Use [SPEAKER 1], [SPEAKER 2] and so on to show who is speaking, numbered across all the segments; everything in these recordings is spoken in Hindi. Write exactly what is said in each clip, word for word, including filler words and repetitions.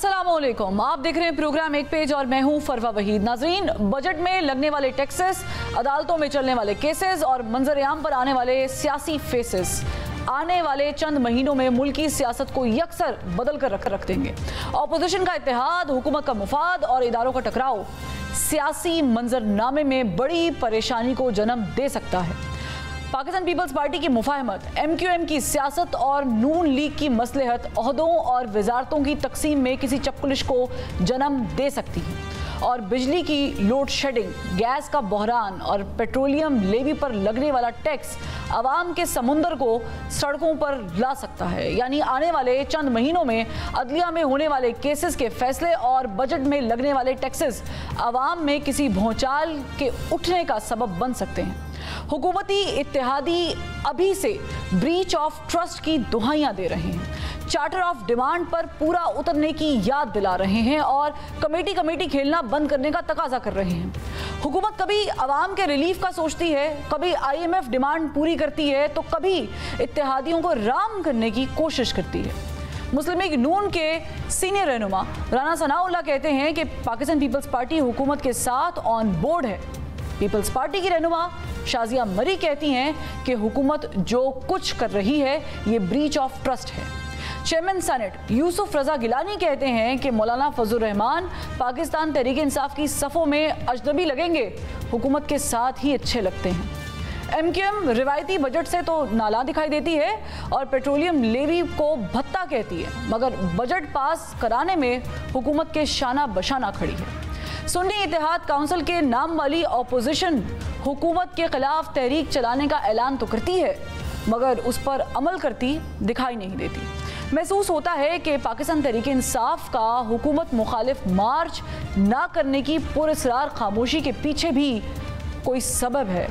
[SPEAKER 1] अस्सलामुअलैकुम, आप देख रहे हैं प्रोग्राम एक पेज और मैं हूं फरवा वहीद। नाजरीन, बजट में लगने वाले टैक्सेस, अदालतों में चलने वाले केसेस और मंजर-ए-आम पर आने वाले सियासी फेसेस आने वाले चंद महीनों में मुल्की सियासत को यकसर बदल कर रख रख देंगे। अपोजिशन का इत्तेहाद, हुकूमत का मुफाद और इदारों का टकराव सियासी मंजरनामे में बड़ी परेशानी को जन्म दे सकता है। पाकिस्तान पीपल्स पार्टी की मुफाहमत, एम क्यू एम की सियासत और नून लीग की मसलहत ओहदों और वजारतों की तकसीम में किसी चपकुलिश को जन्म दे सकती है और बिजली की लोड शेडिंग, गैस का बहरान और पेट्रोलियम लेवी पर लगने वाला टैक्स आवाम के समुंदर को सड़कों पर ला सकता है। यानी आने वाले चंद महीनों में अदलिया में होने वाले केसेस के फैसले और बजट में लगने वाले टैक्सेस आवाम में किसी भौचाल के उठने का सबब बन सकते हैं। हुकूमती इत्तेहादी अभी से ब्रीच ऑफ ट्रस्ट की दुहाइयां दे रहे हैं, चार्टर ऑफ डिमांड पर पूरा उतरने की याद दिला रहे हैं और कमेटी कमेटी खेलना बंद करने का तकाजा कर रहे हैं। हुकूमत कभी आवाम के रिलीफ का सोचती है, कभी आई एम एफ डिमांड पूरी करती है, तो कभी इत्तेहादियों को राम करने की कोशिश करती है। मुस्लिम लीग नून के सीनियर रहनुमा राना सनाउल्लाह कहते हैं कि पाकिस्तान पीपल्स पार्टी हुकूमत के साथ ऑन बोर्ड है। पीपल्स पार्टी की रहनुमा शाजिया मरी कहती हैं कि हुकूमत जो कुछ कर रही है ये ब्रीच ऑफ ट्रस्ट है। चेयरमैन सेनेट यूसुफ रजा गिलानी कहते हैं कि मौलाना फजल रहमान पाकिस्तान तहरीक इंसाफ की सफ़ों में अजनबी लगेंगे, हुकूमत के साथ ही अच्छे लगते हैं। एम क्यू एम रिवायती बजट से तो नाला दिखाई देती है और पेट्रोलियम लेवी को भत्ता कहती है, मगर बजट पास कराने में हुकूमत के शाना बशाना खड़ी है। सुन्नी इत्तेहाद काउंसिल के नाम वाली अपोजिशन हुकूमत के खिलाफ तहरीक चलाने का ऐलान तो करती है, मगर उस पर अमल करती दिखाई नहीं देती। महसूस होता है कि पाकिस्तान तहरीक इंसाफ का हुकूमत मुखालिफ मार्च ना करने की पुरअसरार खामोशी के पीछे भी कोई सबब है।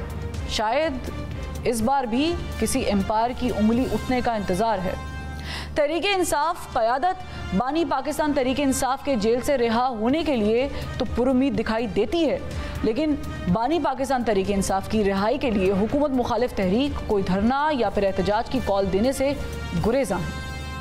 [SPEAKER 1] शायद इस बार भी किसी एम्पायर की उंगली उठने का इंतज़ार है। तहरीक इंसाफ क़यादत बानी पाकिस्तान तहरीक इंसाफ के जेल से रिहा होने के लिए तो पुरुम्मीद दिखाई देती है, लेकिन बानी पाकिस्तान तहरीक इंसाफ की रिहाई के लिए हुकूमत मुखालिफ तहरीक कोई धरना या फिर एहतजाज की कॉल देने से गुरेज़ां है।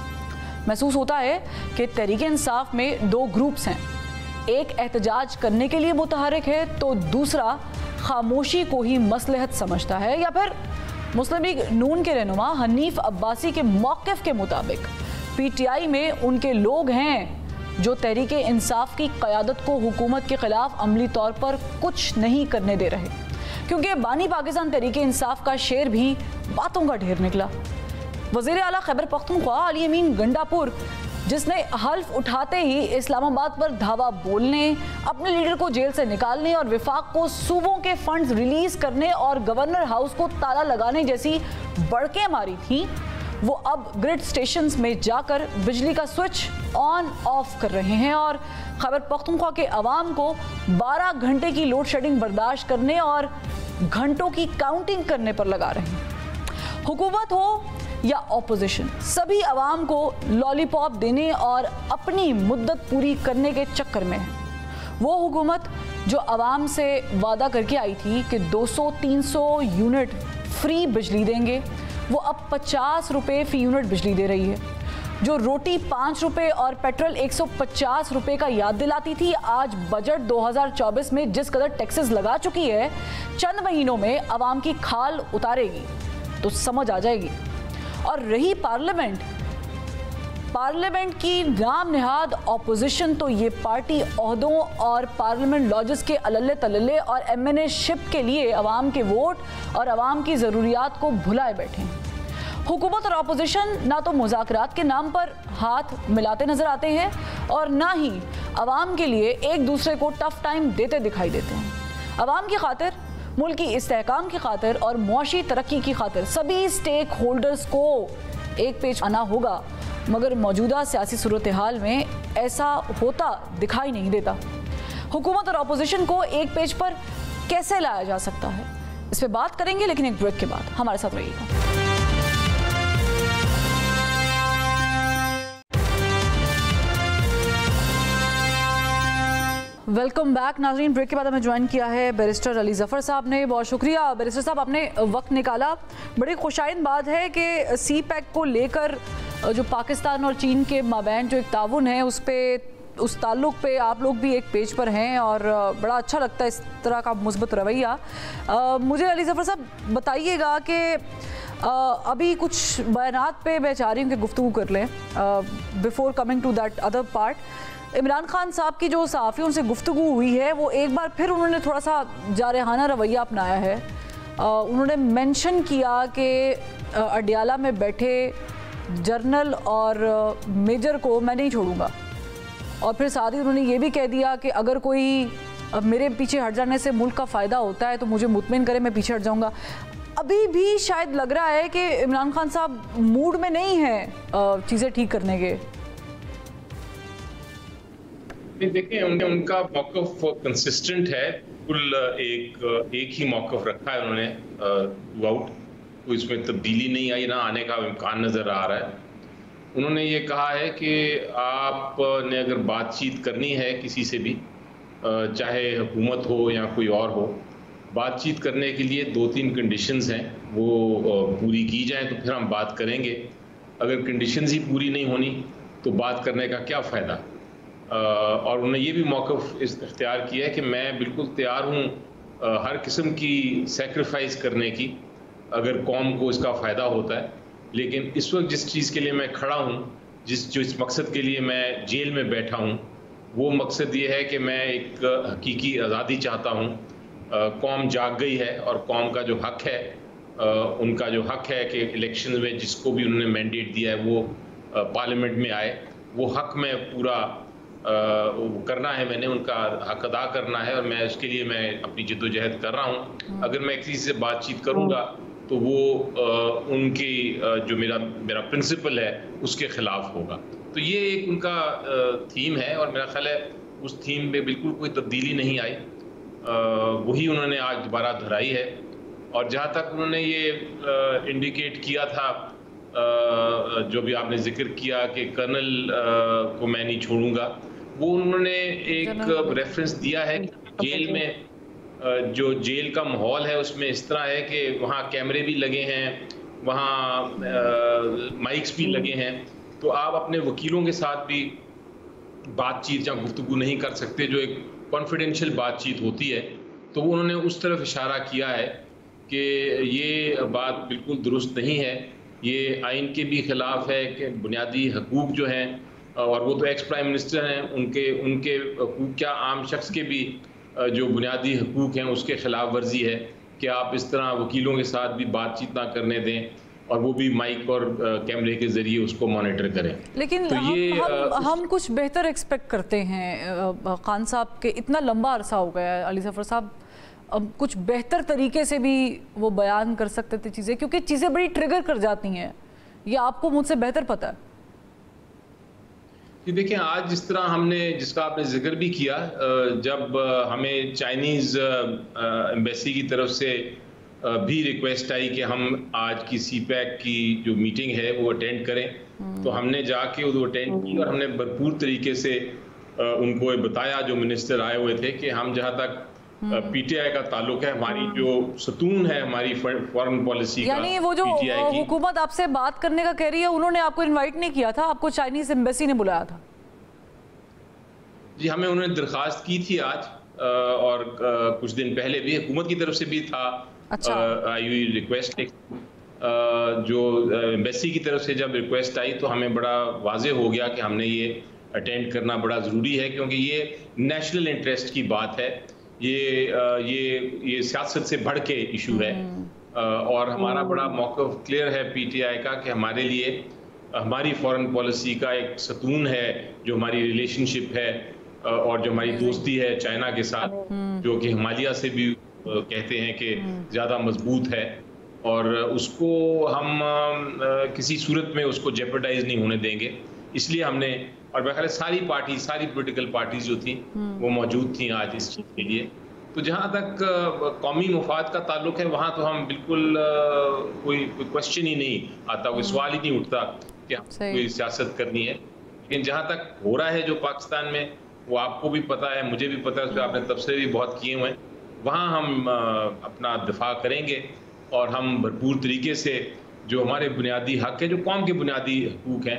[SPEAKER 1] महसूस होता है कि तहरीक इंसाफ में दो ग्रुप्स हैं, एक एहतजाज करने के लिए मुतहरिक है तो दूसरा खामोशी को ही मसलहत समझता है। या फिर मुस्लिम लीग नून के रहनुमा हनीफ अब्बासी के मौक़िफ़ के मुताबिक पी टी आई में उनके लोग हैं जो तहरीक इंसाफ की क़यादत को हुकूमत के ख़िलाफ़ अमली तौर पर कुछ नहीं करने दे रहे, क्योंकि बानी पाकिस्तान तहरीक इंसाफ का शेर भी बातों का ढेर निकला। वज़ीर आला खैबर पख्तूनख्वा अली अमीन गंडापुर, जिसने हल्फ उठाते ही इस्लामाबाद पर धावा बोलने, अपने लीडर को जेल से निकालने और विफाक को सूबों के फंड्स रिलीज करने और गवर्नर हाउस को ताला लगाने जैसी बड़कें मारी थी, वो अब ग्रिड स्टेशंस में जाकर बिजली का स्विच ऑन ऑफ कर रहे हैं और खैबर पख्तूनख्वा के अवाम को बारह घंटे की लोड शेडिंग बर्दाश्त करने और घंटों की काउंटिंग करने पर लगा रहे हैं। हुकूमत हो या ऑपोजिशन, सभी आवाम को लॉलीपॉप देने और अपनी मुद्दत पूरी करने के चक्कर में है। वो हुकूमत जो आवाम से वादा करके आई थी कि दो सौ तीन सौ यूनिट फ्री बिजली देंगे, वो अब पचास रुपये फ़ी यूनिट बिजली दे रही है। जो रोटी पाँच रुपये और पेट्रोल एक सौ पचास रुपये का याद दिलाती थी, आज बजट दो हज़ार चौबीस में जिस कदर टैक्सेस लगा चुकी है, चंद महीनों में आवाम की खाल उतारेगी तो समझ आ जाएगी। और रही पार्लियामेंट, पार्लियामेंट की नाम निहाद ऑपोजिशन, तो ये पार्टी ओहदों और पार्लियामेंट लॉजेस के अल्ले तल्ले और एम एन ए शिप के लिए अवाम के वोट और अवाम की ज़रूरियात को भुलाए बैठे हैं। हुकूमत और ऑपोजिशन ना तो मुज़ाकरात के नाम पर हाथ मिलाते नजर आते हैं और ना ही अवाम के लिए एक दूसरे को टफ टाइम देते दिखाई देते हैं। अवाम की खातिर, मुल्क की इस्तेहकाम की खातिर और मुआशी तरक्की की खातिर सभी स्टेक होल्डर्स को एक पेज आना होगा, मगर मौजूदा सियासी सूरत हाल में ऐसा होता दिखाई नहीं देता। हुकूमत और अपोजिशन को एक पेज पर कैसे लाया जा सकता है, इस पर बात करेंगे, लेकिन एक ब्रेक के बाद। हमारे साथ रहिएगा। वेलकम बैक नाज़रीन। ब्रेक के बाद हमें ज्वाइन किया है बैरिस्टर अली ज़फ़र साहब ने। बहुत शुक्रिया बैरिस्टर साहब, आपने वक्त निकाला। बड़ी खुशाइन बात है कि सी पैक को लेकर जो पाकिस्तान और चीन के माबैन जो एक ताउन है उस पर उस ताल्लुक पे आप लोग भी एक पेज पर हैं और बड़ा अच्छा लगता है इस तरह का मुस्बत रवैया। मुझे अली ज़फ़र साहब बताइएगा कि अभी कुछ बयानात पे मैं चाह रही हूँ कि गुफ्तगू कर लें before coming to that other part. Imran Khan साहब की जो सहाफ़ियों से गुफ्तगू हुई है वो एक बार फिर उन्होंने थोड़ा सा जारहाना रवैया अपनाया है। उन्होंने मेंशन किया कि अडियाला में बैठे जर्नल और मेजर को मैं नहीं छोड़ूंगा, और फिर साथ ही उन्होंने ये भी कह दिया कि अगर कोई मेरे पीछे हट जाने से मुल्क का फ़ायदा होता है तो मुझे मुतमिन करे, मैं पीछे हट जाऊंगा। अभी भी शायद लग रहा है कि इमरान खान साहब मूड में नहीं है चीज़ें ठीक करने के।
[SPEAKER 2] देखिए, उनके उनका मौक़िफ़ कंसिस्टेंट है, कुल एक एक ही मौक़िफ़ रखा है उन्होंने थ्रू आउट, कोई इसमें तब्दीली नहीं आई, ना आने का इम्कान नज़र आ रहा है। उन्होंने ये कहा है कि आपने अगर बातचीत करनी है किसी से भी, चाहे हुकूमत हो या कोई और हो, बातचीत करने के लिए दो तीन कंडीशंस हैं, वो पूरी की जाएं तो फिर हम बात करेंगे। अगर कंडीशंस ही पूरी नहीं होनी तो बात करने का क्या फ़ायदा। और उन्होंने ये भी मौक़िफ़ इख्तियार किया है कि मैं बिल्कुल तैयार हूँ हर किस्म की सेक्रीफाइस करने की अगर कौम को इसका फ़ायदा होता है। लेकिन इस वक्त जिस चीज़ के लिए मैं खड़ा हूँ, जिस जो इस मकसद के लिए मैं जेल में बैठा हूँ, वो मकसद ये है कि मैं एक हकीकी आज़ादी चाहता हूँ। कौम जाग गई है और कौम का जो हक़ है, आ, उनका जो हक़ है कि इलेक्शन में जिसको भी उन्होंने मैंडेट दिया है वो पार्लियामेंट में आए, वो हक़ में पूरा आ, करना है, मैंने उनका हक़ अदा करना है और मैं उसके लिए मैं अपनी जद्दोजहद कर रहा हूँ। अगर मैं किसी से बातचीत करूँगा तो वो आ, उनकी आ, जो मेरा मेरा प्रिंसिपल है उसके ख़िलाफ़ होगा। तो ये एक उनका थीम है और मेरा ख्याल है उस थीम में बिल्कुल कोई तब्दीली नहीं आई, आ, वही उन्होंने आज दोबारा दोहराई है। और जहाँ तक उन्होंने ये इंडिकेट किया था, आ, जो भी आपने जिक्र किया कि कर्नल को मैं नहीं छोड़ूंगा, वो उन्होंने एक रेफरेंस दिया है कि जेल में जो जेल का माहौल है उसमें इस तरह है कि वहाँ कैमरे भी लगे हैं, वहाँ माइक्स भी लगे हैं, तो आप अपने वकीलों के साथ भी बातचीत या गुफ्तगू नहीं कर सकते, जो एक कॉन्फिडेंशियल बातचीत होती है। तो वो उन्होंने उस तरफ इशारा किया है कि ये बात बिल्कुल दुरुस्त नहीं है, ये आइन के भी ख़िलाफ़ है कि बुनियादी हकूक़ जो हैं, और वो तो एक्स प्राइम मिनिस्टर हैं, उनके उनके हकूक़ क्या आम शख्स के भी जो बुनियादी हकूक़ हैं उसके ख़िलाफ़ वर्जी है कि आप इस तरह वकीलों के साथ भी बातचीत ना करने दें और वो भी माइक और कैमरे के ज़रिए उसको मॉनिटर करें।
[SPEAKER 1] लेकिन तो हम, ये हम, आ, हम कुछ बेहतर एक्सपेक्ट करते हैं खान साहब के, इतना लंबा अरसा हो गया है अली ज़फ़र साहब, अब कुछ बेहतर तरीके से भी वो बयान कर सकते थे चीज़ें, क्योंकि चीज़ें बड़ी ट्रिगर कर जाती हैं, ये आपको मुझसे बेहतर पता है।
[SPEAKER 2] जी देखिए, आज जिस तरह हमने जिसका आपने जिक्र भी किया, जब हमें चाइनीज़ एम्बेसी की तरफ से भी रिक्वेस्ट आई कि हम आज की सी पैक की जो मीटिंग है वो अटेंड करें, तो हमने जाके वो अटेंड की और हमने भरपूर तरीके से उनको बताया, जो मिनिस्टर आए हुए थे, कि हम जहाँ तक पीटीआई का ताल्लुक है, हमारी जो सतून है हमारी फॉरेन पॉलिसी का,
[SPEAKER 1] यानी वो जो हुकूमत आपसे बात करने का कह रही है, उन्होंने आपको इनवाइट नहीं किया था, आपको चाइनीज एम्बेसी ने बुलाया था?
[SPEAKER 2] जी, हमें उन्होंने दरख्वास्त की थी आज, और कुछ दिन पहले भी हुकूमत की तरफ से भी था। अच्छा। आई हुई रिक्वेस्ट, जो एम्बेसी की तरफ से जब रिक्वेस्ट आई तो हमें बड़ा वाज़ेह हो गया कि हमने ये अटेंड करना बड़ा ज़रूरी है, क्योंकि ये नेशनल इंटरेस्ट की बात है, ये ये ये सियासत से बढ़ के इशू है। और हमारा बड़ा मौक़िफ़ क्लियर है पीटीआई का कि हमारे लिए हमारी फॉरेन पॉलिसी का एक सतून है, जो हमारी रिलेशनशिप है और जो हमारी दोस्ती है चाइना के साथ, जो कि हिमालय से भी कहते हैं कि ज़्यादा मजबूत है, और उसको हम किसी सूरत में उसको जेपरडाइज नहीं होने देंगे। इसलिए हमने, और मेरे ख्याल सारी पार्टी सारी पॉलिटिकल पार्टीज जो थी वो मौजूद थी आज इस चीज़ के लिए। तो जहाँ तक कौमी मफाद का ताल्लुक है, वहाँ तो हम बिल्कुल कोई कोई क्वेश्चन ही नहीं आता, कोई सवाल ही नहीं उठता कि हम कोई सियासत करनी है। लेकिन जहाँ तक हो रहा है जो पाकिस्तान में, वो आपको भी पता है, मुझे भी पता है, उस पर आपने तबसरे भी बहुत किए हुए हैं, वहाँ हम अपना दिफा करेंगे और हम भरपूर तरीके से जो हमारे बुनियादी हक़ है, जो कौम के बुनियादी हकूक़ हैं,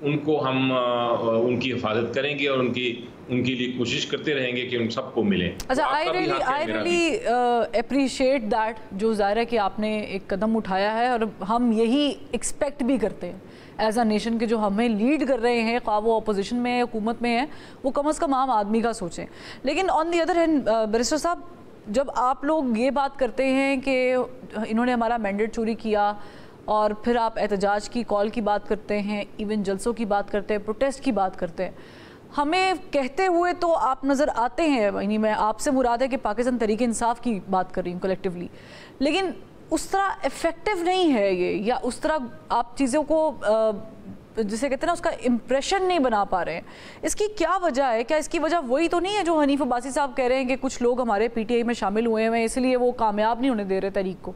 [SPEAKER 2] उनको हम उनकी हिफाजत करेंगे और उनकी उनके लिए कोशिश करते रहेंगे कि उन सबको मिले।
[SPEAKER 1] अच्छा, I really I really appreciate that, जो ज़ाहिर है कि आपने एक कदम उठाया है और हम यही एक्सपेक्ट भी करते हैं एज अ नेशन के जो हमें लीड कर रहे हैं, ख्वाह वो अपोजिशन में है, हुकूमत में है, वो कम अज़ कम आम आदमी का सोचें। लेकिन on the other hand barrister साहब, जब आप लोग ये बात करते हैं कि इन्होंने हमारा मैंडेट चोरी किया और फिर आप एहतजाज की कॉल की बात करते हैं, इवन जलसों की बात करते हैं, प्रोटेस्ट की बात करते हैं, हमें कहते हुए तो आप नज़र आते हैं, यानी मैं आपसे मुराद है कि पाकिस्तान तहरीक इंसाफ की बात कर रही हूँ कलेक्टिवली, लेकिन उस तरह इफ़ेक्टिव नहीं है ये, या उस तरह आप चीज़ों को जिसे कहते हैं ना उसका इम्प्रेशन नहीं बना पा रहे हैं। इसकी क्या वजह है? क्या इसकी वजह वही तो नहीं है जो हनीफ अब्बासी साहब कह रहे हैं कि कुछ लोग हमारे पीटीआई में शामिल हुए हैं इसलिए वो कामयाब नहीं होने दे रहे तहरीक को?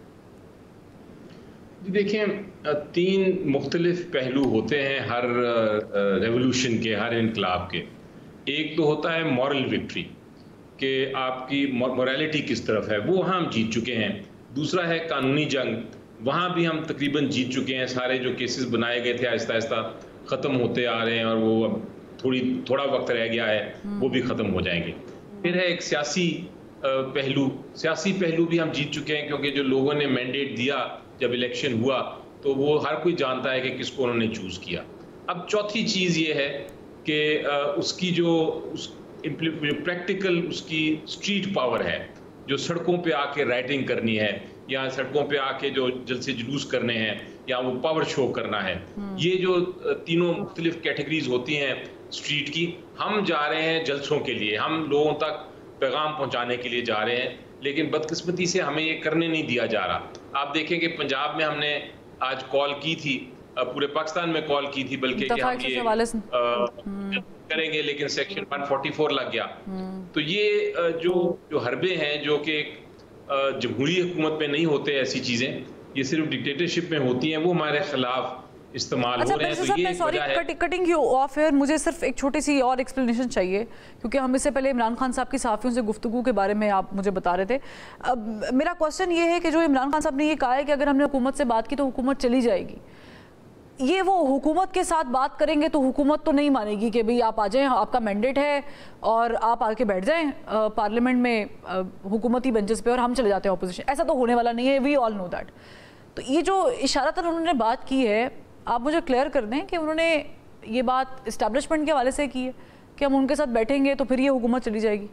[SPEAKER 2] देखें, तीन मुख्तलिफ पहलू होते हैं हर रेवोल्यूशन के, हर इनकलाब के। एक तो होता है मॉरल विक्ट्री, कि आपकी मॉरलिटी किस तरफ है, वो हम जीत चुके हैं। दूसरा है कानूनी जंग, वहाँ भी हम तकरीबन जीत चुके हैं। सारे जो केसेस बनाए गए थे आहिस्ता आहिस्ता ख़त्म होते आ रहे हैं और वो अब थोड़ी थोड़ा वक्त रह गया है, वो भी ख़त्म हो जाएंगे। फिर है एक सियासी पहलू, सियासी पहलू भी हम जीत चुके हैं, क्योंकि जो लोगों ने मैंडेट दिया जब इलेक्शन हुआ तो वो हर कोई जानता है कि किसको उन्होंने चूज़ किया। अब चौथी चीज़ ये है कि उसकी जो उस प्रैक्टिकल उसकी स्ट्रीट पावर है, जो सड़कों पे आके राइटिंग करनी है या सड़कों पे आके जो जलसे जुलूस करने हैं या वो पावर शो करना है, ये जो तीनों मुख्तलिफ कैटेगरीज होती हैं स्ट्रीट की, हम जा रहे हैं जलसों के लिए, हम लोगों तक पैगाम पहुंचाने के लिए जा रहे हैं, लेकिन बदकिस्मती से हमें ये करने नहीं दिया जा रहा। आप देखें कि पंजाब में हमने आज कॉल की थी, पूरे पाकिस्तान में कॉल की थी, बल्कि कि हम ये आ, करेंगे, लेकिन सेक्शन एक सौ चौवालीस लग गया। तो ये जो जो हरबे हैं जो कि जमहूरी हुकूमत में नहीं होते, ऐसी चीज़ें ये सिर्फ डिक्टेटरशिप में होती हैं, वो हमारे खिलाफ इस्तेमाल
[SPEAKER 1] अच्छा,
[SPEAKER 2] हो रहे हैं। तो ये
[SPEAKER 1] सॉरी कटिंग यू ऑफ है, मुझे सिर्फ एक छोटी सी और एक्सप्लेनेशन चाहिए, क्योंकि हम इससे पहले इमरान खान साहब की सहाफ़ियों से गुफ्तगू के बारे में आप मुझे बता रहे थे। अब मेरा क्वेश्चन ये है कि जो इमरान खान साहब ने ये कहा है कि अगर हमने हुकूमत से बात की तो हुकूमत चली जाएगी, ये वो हुकूमत के साथ बात करेंगे तो हुकूमत तो नहीं मानेगी कि भाई आप आ जाएं, आपका मैंडेट है और आप आके बैठ जाएं पार्लियामेंट में हुकूमती बेंचेस पे और हम चले जाते हैं अपोजिशन। ऐसा तो होने वाला नहीं है, वी ऑल नो दैट। तो ये जो इशारतन उन्होंने बात की है, आप मुझे क्लियर कर दें कि उन्होंने ये बात इस्टेब्लिशमेंट के हवाले से की है कि हम उनके साथ बैठेंगे तो फिर ये हुकूमत चली जाएगी?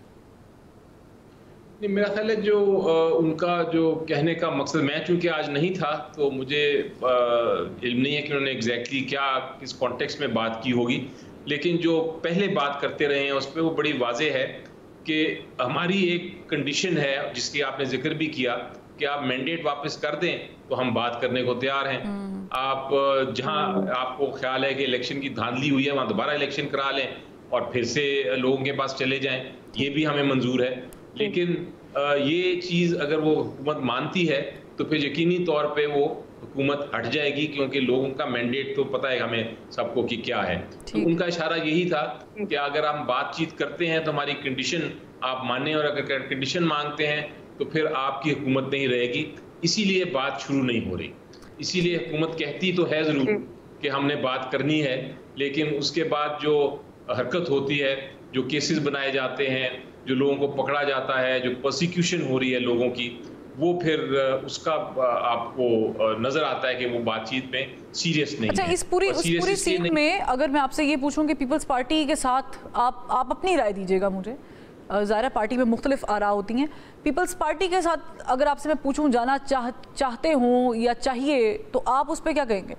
[SPEAKER 2] नहीं, मेरा ख्याल है जो आ, उनका जो कहने का मकसद, मैं चूंकि आज नहीं था तो मुझे आ, इल्म नहीं है कि उन्होंने एग्जैक्टली क्या किस कॉन्टेक्स्ट में बात की होगी, लेकिन जो पहले बात करते रहे हैं उस पर वो बड़ी वाज़ेह है कि हमारी एक कंडीशन है जिसकी आपने जिक्र भी किया कि आप मैंडेट वापस कर दें तो हम बात करने को तैयार हैं। आप जहां आपको ख्याल है कि इलेक्शन की धांधली हुई है वहां दोबारा इलेक्शन करा लें और फिर से लोगों के पास चले जाएं, ये भी हमें मंजूर है। लेकिन ये चीज़ अगर वो हुकूमत मानती है तो फिर यकीनी तौर पे वो हुकूमत हट जाएगी, क्योंकि लोगों का मैंडेट तो पता है हमें सबको कि क्या है। तो उनका इशारा यही था कि अगर हम बातचीत करते हैं तो हमारी कंडीशन आप माने, और अगर कंडीशन मांगते हैं तो फिर आपकी हुकूमत नहीं रहेगी, इसीलिए बात शुरू नहीं हो रही। इसीलिए हुकूमत कहती तो है ज़रूर कि हमने बात करनी है, लेकिन उसके बाद जो हरकत होती है, जो केसेस बनाए जाते हैं, जो लोगों को पकड़ा जाता है, जो प्रोसिक्यूशन हो रही है लोगों की, वो फिर उसका आपको नजर आता है कि वो बातचीत में सीरियस नहीं
[SPEAKER 1] अच्छा,
[SPEAKER 2] है।
[SPEAKER 1] इस पूरी उस पूरी सीन में अगर मैं आपसे ये पूछूं कि पीपल्स पार्टी के साथ आप आप अपनी राय दीजिएगा मुझे, ज़ाहिर पार्टी में मुख्तलिफ आरा होती हैं, पीपल्स पार्टी के साथ अगर आपसे मैं पूछूं जाना चाह चाहते हों या चाहिए तो आप उस पर क्या कहेंगे?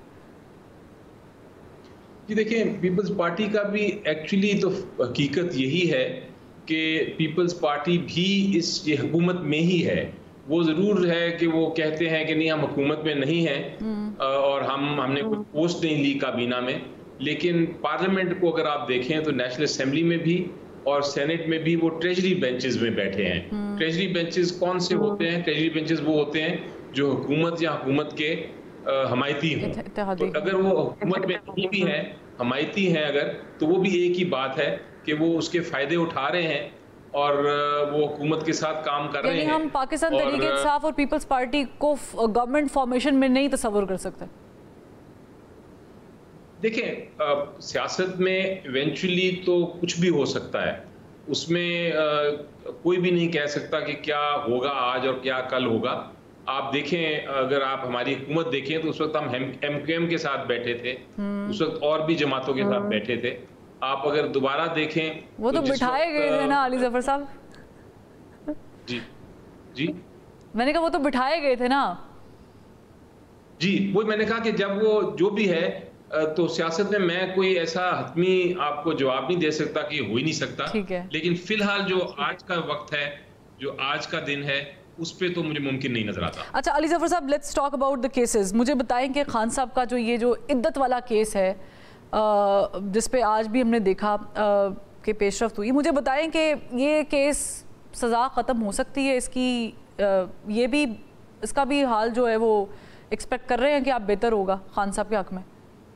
[SPEAKER 2] जी देखिए, पीपल्स पार्टी का भी एक्चुअली तो हकीकत यही है कि पीपल्स पार्टी भी इस ये हुकूमत में ही है। वो ज़रूर है कि वो कहते हैं कि नहीं हम हुकूमत में नहीं हैं और हम हमने कोई पोस्ट नहीं ली काबीना में, लेकिन पार्लियामेंट को अगर आप देखें तो नेशनल असेंबली में भी और सेनेट में भी वो ट्रेजरी बेंचेस में बैठे हैं। ट्रेजरी बेंचेस कौन से होते हैं? ट्रेजरी बेंचेस वो होते हैं जो हुकूमत या हुकूमत के हमायती हों। तो अगर वो हुकूमत में नहीं भी हैं, हमायती हैं अगर, तो वो भी एक ही बात है कि वो उसके फायदे उठा रहे हैं और वो हुकूमत के साथ काम कर रहे हैं।
[SPEAKER 1] हम पाकिस्तान तहरीक इंसाफ और पीपल्स पार्टी को गवर्नमेंट फॉर्मेशन में नहीं तस्वर कर सकते?
[SPEAKER 2] देखें, अ, सियासत में इवेंचुअली तो कुछ भी हो सकता है। उसमें अ, कोई भी नहीं कह सकता कि क्या होगा आज और क्या कल होगा। आप देखें, अगर आप हमारी हुकूमत देखें तो उस वक्त हम एम क्यू एम के साथ बैठे थे, उस वक्त और भी जमातों के साथ बैठे थे। आप अगर दोबारा देखें
[SPEAKER 1] वो तो, तो बिठाए गए थे ना अली जफर साहब।
[SPEAKER 2] जी जी
[SPEAKER 1] मैंने कहा वो तो बिठाए गए थे ना।
[SPEAKER 2] जी, वो मैंने कहा कि जब वो जो भी है, तो सियासत में मैं कोई ऐसा हतमी आपको जवाब नहीं दे सकता कि हो ही नहीं सकता।
[SPEAKER 1] ठीक है।
[SPEAKER 2] लेकिन फिलहाल जो आज का वक्त है, जो आज का दिन है, उस पे तो मुझे मुमकिन नहीं नजर आता।
[SPEAKER 1] अच्छा अली जफर साहब, let's talk about the cases. मुझे बताएं कि खान साहब का जो ये जो इद्दत वाला केस है, जिस पे आज भी हमने देखा कि पेशरफ्त हुई, मुझे बताएं कि ये केस सज़ा ख़त्म हो सकती है इसकी, ये भी इसका भी हाल जो है वो एक्सपेक्ट कर रहे हैं कि आप बेहतर होगा खान साहब के हक में?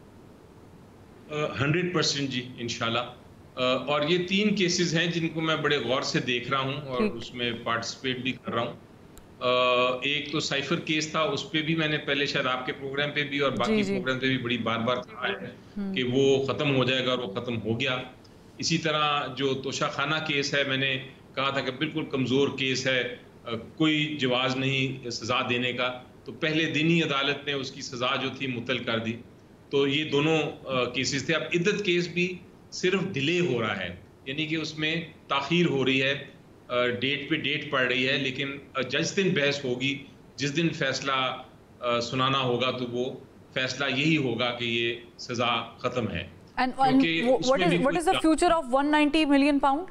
[SPEAKER 2] हंड्रेड परसेंट जी, इंशाल्लाह। uh, और ये तीन केसेस हैं जिनको मैं बड़े गौर से देख रहा हूँ और उसमें पार्टिसिपेट भी कर रहा हूँ। uh, एक तो साइफर केस था, उस पर भी मैंने पहले शायद आपके प्रोग्राम पे भी और बाकी प्रोग्राम पे भी बड़ी बार बार कहा है कि वो ख़त्म हो जाएगा, और वो ख़त्म हो गया। इसी तरह जो तोशाखाना केस है, मैंने कहा था कि बिल्कुल कमज़ोर केस है, uh, कोई जवाज़ नहीं सज़ा देने का, तो पहले दिन ही अदालत ने उसकी सज़ा जो थी मुतल कर दी। तो ये दोनों केसेस थे। अब इद्दत केस भी सिर्फ डिले हो रहा है, यानी कि उसमें ताख़ीर हो रही है, डेट पे डेट पड़ रही है, लेकिन जिस दिन बहस होगी, जिस दिन फैसला सुनाना होगा, तो वो फैसला यही होगा कि ये सज़ा ख़त्म है।
[SPEAKER 1] And, and what is what is the future of one hundred ninety million pound?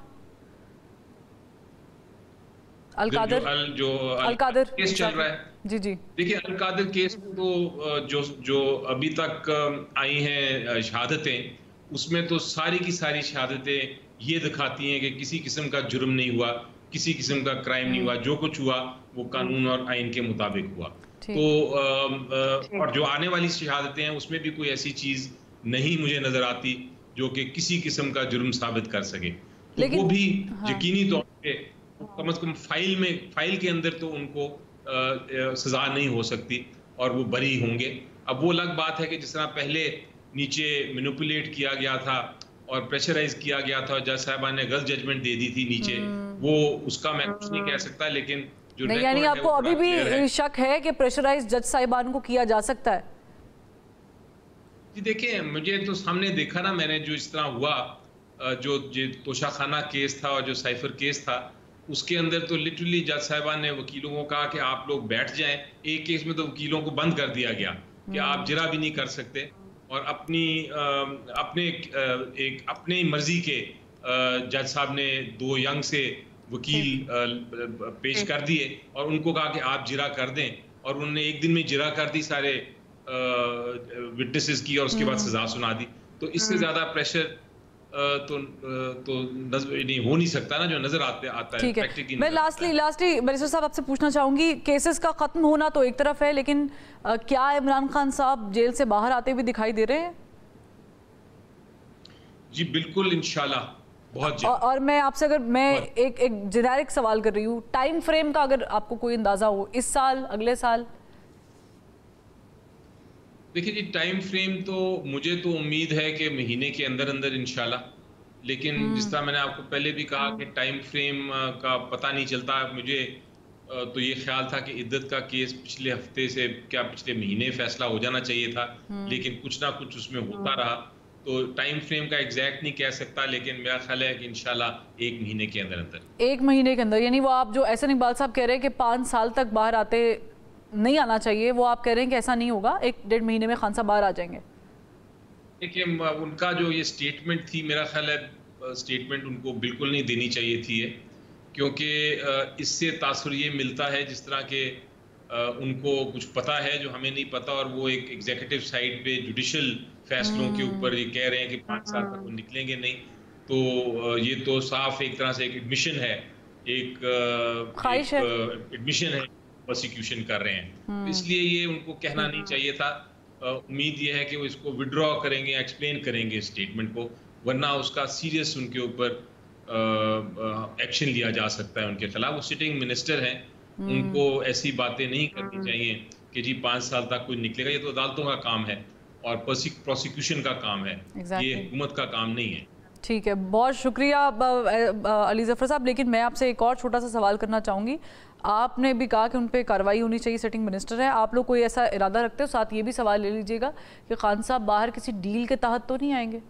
[SPEAKER 1] अल-कादर
[SPEAKER 2] जो
[SPEAKER 1] अल-कादर
[SPEAKER 2] केस चल रहा है,
[SPEAKER 1] जी जी
[SPEAKER 2] देखिए, अल-कादर केस में तो जो जो अभी तक आई हैं शहादतें, उसमें तो सारी की सारी शहादतें ये दिखाती हैं कि किसी किस्म का जुर्म नहीं हुआ, किसी किस्म का क्राइम नहीं हुआ, जो कुछ हुआ वो कानून और आइन के मुताबिक हुआ। तो और जो आने वाली शहादतें हैं, उसमें भी कोई ऐसी चीज नहीं मुझे नजर आती जो कि किसी किस्म का जुर्म साबित कर सके। तो वो भी यकीनी तौर पे कम अज कम फाइल में फाइल के अंदर तो उनको सजा नहीं हो सकती और वो बरी होंगे। अब वो अलग बात है कि जिस तरह पहले नीचे मैनिपुलेट किया गया था और प्रेशराइज किया गया था, जज साहिबा ने गलत जजमेंट दे दी थी नीचे, वो उसका मैं कुछ नहीं कह सकता, लेकिन जो
[SPEAKER 1] नहीं, यानी आपको अभी भी शक है कि प्रेशराइज जज साहिबान को किया जा सकता है?
[SPEAKER 2] जी देखिए, मुझे तो सामने देखा ना मैंने, जो इस तरह हुआ, जो तोशाखाना केस था और जो साइफर केस था, उसके अंदर तो लिटरली जज साहिबान ने वकीलों को कहा कि आप लोग बैठ जाएं। एक केस में तो वकीलों को बंद कर दिया गया कि आप जरा भी नहीं कर सकते, और अपनी अपने एक अपने मर्जी के जज साहब ने दो यंग से वकील पेश कर दिए और उनको कहा कि आप जिरा कर दें, और उन्होंने एक दिन में जिरा कर दी सारे विटनेसेस की और उसके बाद सजा सुना दी। तो इससे ज्यादा प्रेशर तो तो नहीं हो नहीं सकता ना, जो नजर आते आता है।
[SPEAKER 1] ठीक है, मैं लास्टली लास्टली बैरिस्टर साहब आपसे पूछना चाहूंगी, केसेस का खत्म होना तो एक तरफ है, लेकिन आ, क्या इमरान खान साहब जेल से बाहर आते हुए दिखाई दे रहे हैं?
[SPEAKER 2] जी बिल्कुल, इंशाल्लाह बहुत जल्द।
[SPEAKER 1] और, और मैं आपसे अगर मैं एक एक जेनेरिक सवाल कर रही हूँ, टाइम फ्रेम का अगर आपको कोई अंदाजा हो, इस साल, अगले साल?
[SPEAKER 2] देखिए जी, टाइम फ्रेम तो मुझे तो उम्मीद है कि महीने के अंदर अंदर इंशाल्लाह, लेकिन जिस तरह मैंने आपको पहले भी कहा कि टाइम फ्रेम का पता नहीं चलता। मुझे तो ये ख्याल था कि इद्दत का केस पिछले हफ्ते से क्या पिछले महीने फैसला हो जाना चाहिए था, लेकिन कुछ ना कुछ उसमें होता रहा। तो टाइम फ्रेम का एग्जैक्ट नहीं कह सकता, लेकिन मेरा ख्याल है कि इंशाल्लाह एक महीने के अंदर अंदर
[SPEAKER 1] एक महीने के अंदर यानी वो आप जो एहसन इकबाल साहब कह रहे हैं कि पाँच साल तक बाहर आते नहीं आना चाहिए, वो आप कह रहे हैं कि ऐसा नहीं होगा, एक डेढ़ महीने में खान साहब बाहर आ जाएंगे?
[SPEAKER 2] देखिए, उनका जो ये स्टेटमेंट थी, मेरा ख्याल है स्टेटमेंट उनको बिल्कुल नहीं देनी चाहिए थी, क्योंकि इससे तासुर ये मिलता है जिस तरह के उनको कुछ पता है जो हमें नहीं पता, और वो एक एग्जीक्यूटिव साइड पे जुडिशल फैसलों के ऊपर ये कह रहे हैं कि पाँच साल तक वो निकलेंगे नहीं। तो ये तो साफ एक तरह से एक एडमिशन है, एक एडमिशन है, प्रोसिक्यूशन कर रहे हैं। इसलिए ये उनको कहना नहीं चाहिए था। उम्मीद ये है कि वो इसको विड्रॉ करेंगे, एक्सप्लेन करेंगे स्टेटमेंट को, वरना उसका सीरियस उनके ऊपर एक्शन लिया जा सकता है उनके खिलाफ। वो सिटिंग मिनिस्टर हैं, उनको ऐसी बातें नहीं करनी चाहिए कि जी पाँच साल तक कोई निकलेगा। ये तो अदालतों का काम है, और प्रोसिक्यूशन का काम है,
[SPEAKER 1] exactly.
[SPEAKER 2] ये हुकूमत का काम नहीं है।
[SPEAKER 1] ठीक है, बहुत शुक्रिया अली ज़फ़र साहब। लेकिन मैं आपसे एक और छोटा सा सवाल करना चाहूँगी। आपने भी कहा कि उन पर कार्रवाई होनी चाहिए, सिटिंग मिनिस्टर है, आप लोग कोई ऐसा इरादा रखते हो? साथ ये भी सवाल ले लीजिएगा कि खान साहब बाहर किसी डील के तहत तो नहीं आएंगे?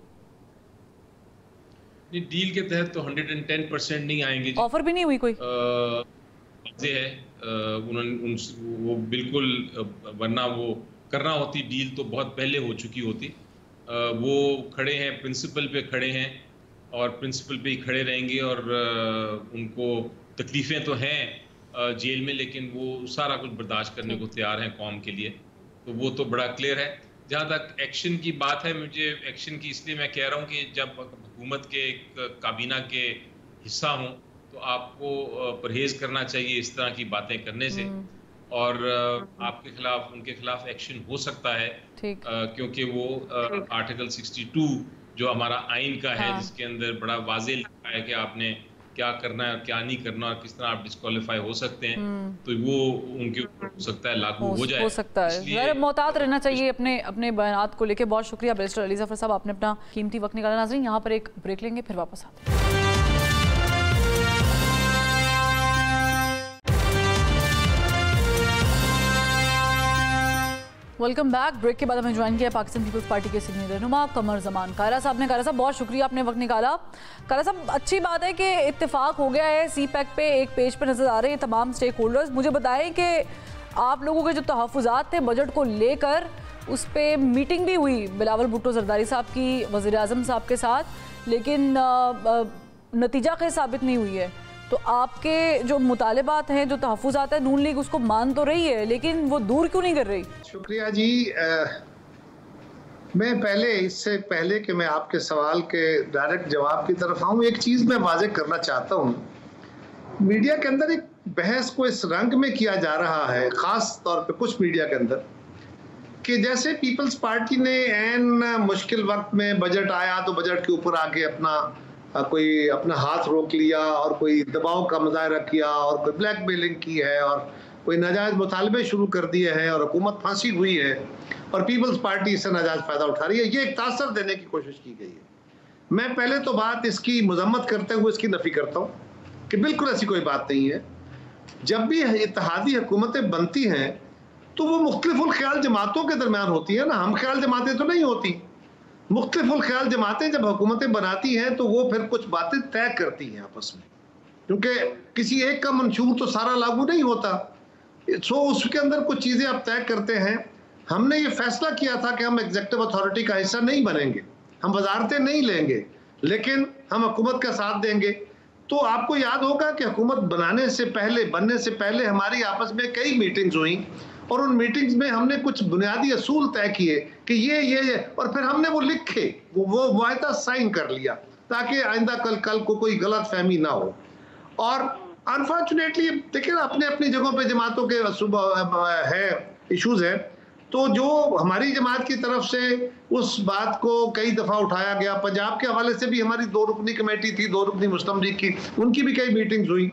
[SPEAKER 2] नहीं, डील के तहत तो एक सौ दस परसेंट नहीं आएंगे।
[SPEAKER 1] ऑफर भी नहीं हुई कोई?
[SPEAKER 2] वाज़ेह है, उन्होंने वो बिल्कुल, वरना वो करना होती डील तो बहुत पहले हो चुकी होती। वो खड़े हैं, प्रिंसिपल पे खड़े हैं और प्रिंसिपल पे ही खड़े रहेंगे, और उनको तकलीफ़ें तो हैं जेल में, लेकिन वो सारा कुछ बर्दाश्त करने को तैयार हैं कौम के लिए, तो वो तो बड़ा क्लियर है। जहाँ तक एक्शन की बात है, मुझे एक्शन की इसलिए मैं कह रहा हूँ कि जब हुकूमत के एक काबीना के हिस्सा हूँ तो आपको परहेज़ करना चाहिए इस तरह की बातें करने से, और आपके खिलाफ, उनके खिलाफ एक्शन हो सकता है, क्योंकि वो आर्टिकल बासठ जो हमारा आइन का है, हाँ। जिसके अंदर बड़ा वाज़ेह लिखा है कि आपने क्या करना है और क्या नहीं करना और किस तरह आप डिस्क्वालीफाई हो सकते हैं, तो वो उनके ऊपर हो सकता है लागू हो, हो जाए,
[SPEAKER 1] हो सकता है। मोहतात रहना चाहिए अपने अपने बयानात को लेके। बहुत शुक्रिया बैरिस्टर अली ज़फ़र साहब, आपने अपना कीमती वक्त निकाला। नाज़रीन, यहाँ पर एक ब्रेक लेंगे, फिर वापस आते हैं। Welcome back. ब्रेक के बाद हमें ज्वाइन किया पाकिस्तान पीपल्स पार्टी के सीनियर रहनुमा कमर जमान कायरा साहब ने। कायरा साहब, बहुत शुक्रिया, आपने वक्त निकाला। कायरा साहब, अच्छी बात है कि इत्तेफाक हो गया है, सी पैक पे एक पेज पे नज़र आ रहे हैं तमाम स्टेक होल्डर्स। मुझे बताएं कि आप लोगों के जो तहफ़्फ़ुज़ात थे बजट को लेकर, उस पर मीटिंग भी हुई बिलावल भुट्टो ज़रदारी साहब की वज़ीर आज़म साहब के साथ, लेकिन नतीजा खैर साबित नहीं हुई है। तो आपके जो मुतालिबात हैं, जो तहफ़्फ़ुज़ात है, नून लीग उसको मान तो रही है, लेकिन वो दूर क्यों नहीं कर रही?
[SPEAKER 3] शुक्रिया जी। आ, मैं पहले इससे पहले कि मैं आपके सवाल के डायरेक्ट जवाब की तरफ आऊँ, एक चीज़ मैं वाज़ेह करना चाहता हूँ। मीडिया के अंदर एक बहस को इस रंग में किया जा रहा है, ख़ास तौर पे कुछ मीडिया के अंदर, कि जैसे पीपल्स पार्टी ने एन मुश्किल वक्त में बजट आया तो बजट के ऊपर आके अपना कोई अपना हाथ रोक लिया और कोई दबाव का मुजाहरा किया और कोई ब्लैकमेलिंग की है और कोई नाजायज़ मुतालबे शुरू कर दिए हैं और हुकूमत फांसी हुई है और पीपल्स पार्टी इससे नाजायज़ फ़ायदा उठा रही है। ये एक तासर देने की कोशिश की गई है। मैं पहले तो बात इसकी मजम्मत करते हुए इसकी नफ़ी करता हूँ कि बिल्कुल ऐसी कोई बात नहीं है। जब भी इत्तेहादी हुकूमतें बनती हैं तो वो मुख्तलिफ़ुल ख्याल जमातों के दरमियान होती है ना, हम ख्याल जमातें तो नहीं होती। मुख्तलिफ़ुल ख्याल जमातें जब हुकूमतें बनाती हैं तो वो फिर कुछ बातें तय करती हैं आपस में, क्योंकि किसी एक का मंशूर तो सारा लागू नहीं होता। सो उसके अंदर कुछ चीज़ें आप तय करते हैं। हमने ये फैसला किया था कि हम एग्जीक्यूटिव अथॉरिटी का हिस्सा नहीं बनेंगे, हम वजारतें नहीं लेंगे, लेकिन हम हुकूमत का साथ देंगे। तो आपको याद होगा कि हुकूमत बनाने से पहले, बनने से पहले हमारी आपस में कई मीटिंग्स हुई और उन मीटिंग्स में हमने कुछ बुनियादी असूल तय किए कि ये ये ये और फिर हमने वो लिखे, वो वो वायदा साइन कर लिया ताकि आइंदा कल कल को कोई गलत फहमी ना हो। और अनफॉर्चुनेटली देखिए ना, अपने अपनी जगहों पे जमातों के है इश्यूज है, तो जो हमारी जमात की तरफ से उस बात को कई दफ़ा उठाया गया। पंजाब के हवाले से भी हमारी दो रुकनी कमेटी थी, दो रुकनी मुस्लिम लीग की, उनकी भी कई मीटिंग्स हुई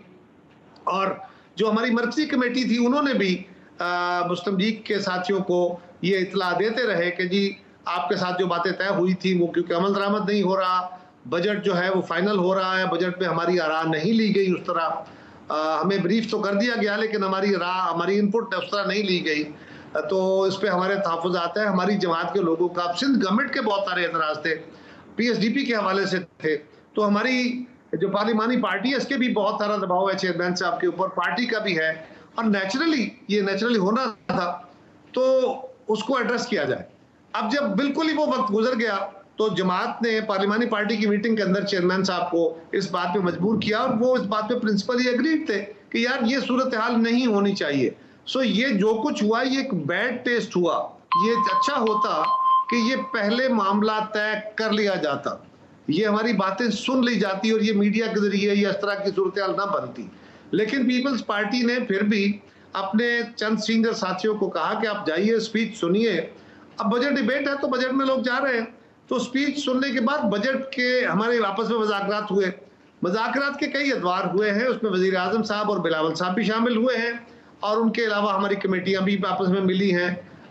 [SPEAKER 3] और जो हमारी मरकजी कमेटी थी उन्होंने भी आ, मुस्लिम लीग के साथियों को ये इतला देते रहे कि जी आपके साथ जो बातें तय हुई थी वो क्योंकि अमल दरामद नहीं हो रहा, बजट जो है वो फाइनल हो रहा है, बजट में हमारी आरा नहीं ली गई उस तरह, आ, हमें ब्रीफ तो कर दिया गया लेकिन हमारी राह हमारी इनपुट उस तरह नहीं ली गई, तो इस पर हमारे तहफ़्फ़ुज़ात है। हमारी जमात के लोगों का, सिंध गवर्नमेंट के बहुत सारे एतराज़ थे, पी एस डी पी के हवाले से थे, तो हमारी जो पार्लिमानी पार्टी है इसके भी बहुत सारा दबाव है चेयरमैन साहब के ऊपर, पार्टी का भी है, और नेचुरली ये नेचुरली होना था तो उसको एड्रेस किया जाए। अब जब बिल्कुल ही वो वक्त गुजर गया तो जमात ने पार्लिमानी पार्टी की मीटिंग के अंदर चेयरमैन साहब को इस बात पे मजबूर किया और वो इस बात पे प्रिंसिपली एग्रीड थे कि यार ये सूरत हाल नहीं होनी चाहिए। सो ये जो कुछ हुआ ये एक बैड टेस्ट हुआ। ये अच्छा होता कि ये पहले मामला तय कर लिया जाता, ये हमारी बातें सुन ली जाती और ये मीडिया के जरिए ये इस तरह की सूरत हाल ना बनती। लेकिन पीपल्स पार्टी ने फिर भी अपने चंद सीनियर साथियों को कहा कि आप जाइए, स्पीच सुनिए। अब बजट डिबेट है तो बजट में लोग जा रहे हैं, तो स्पीच सुनने के बाद बजट के हमारे आपस में मुज़ाकरात हुए। मुज़ाकरात के कई अदवार हुए हैं, उसमें वज़ीर आज़म साहब और बिलावल साहब भी शामिल हुए हैं और उनके अलावा हमारी कमेटियां भी आपस में मिली हैं।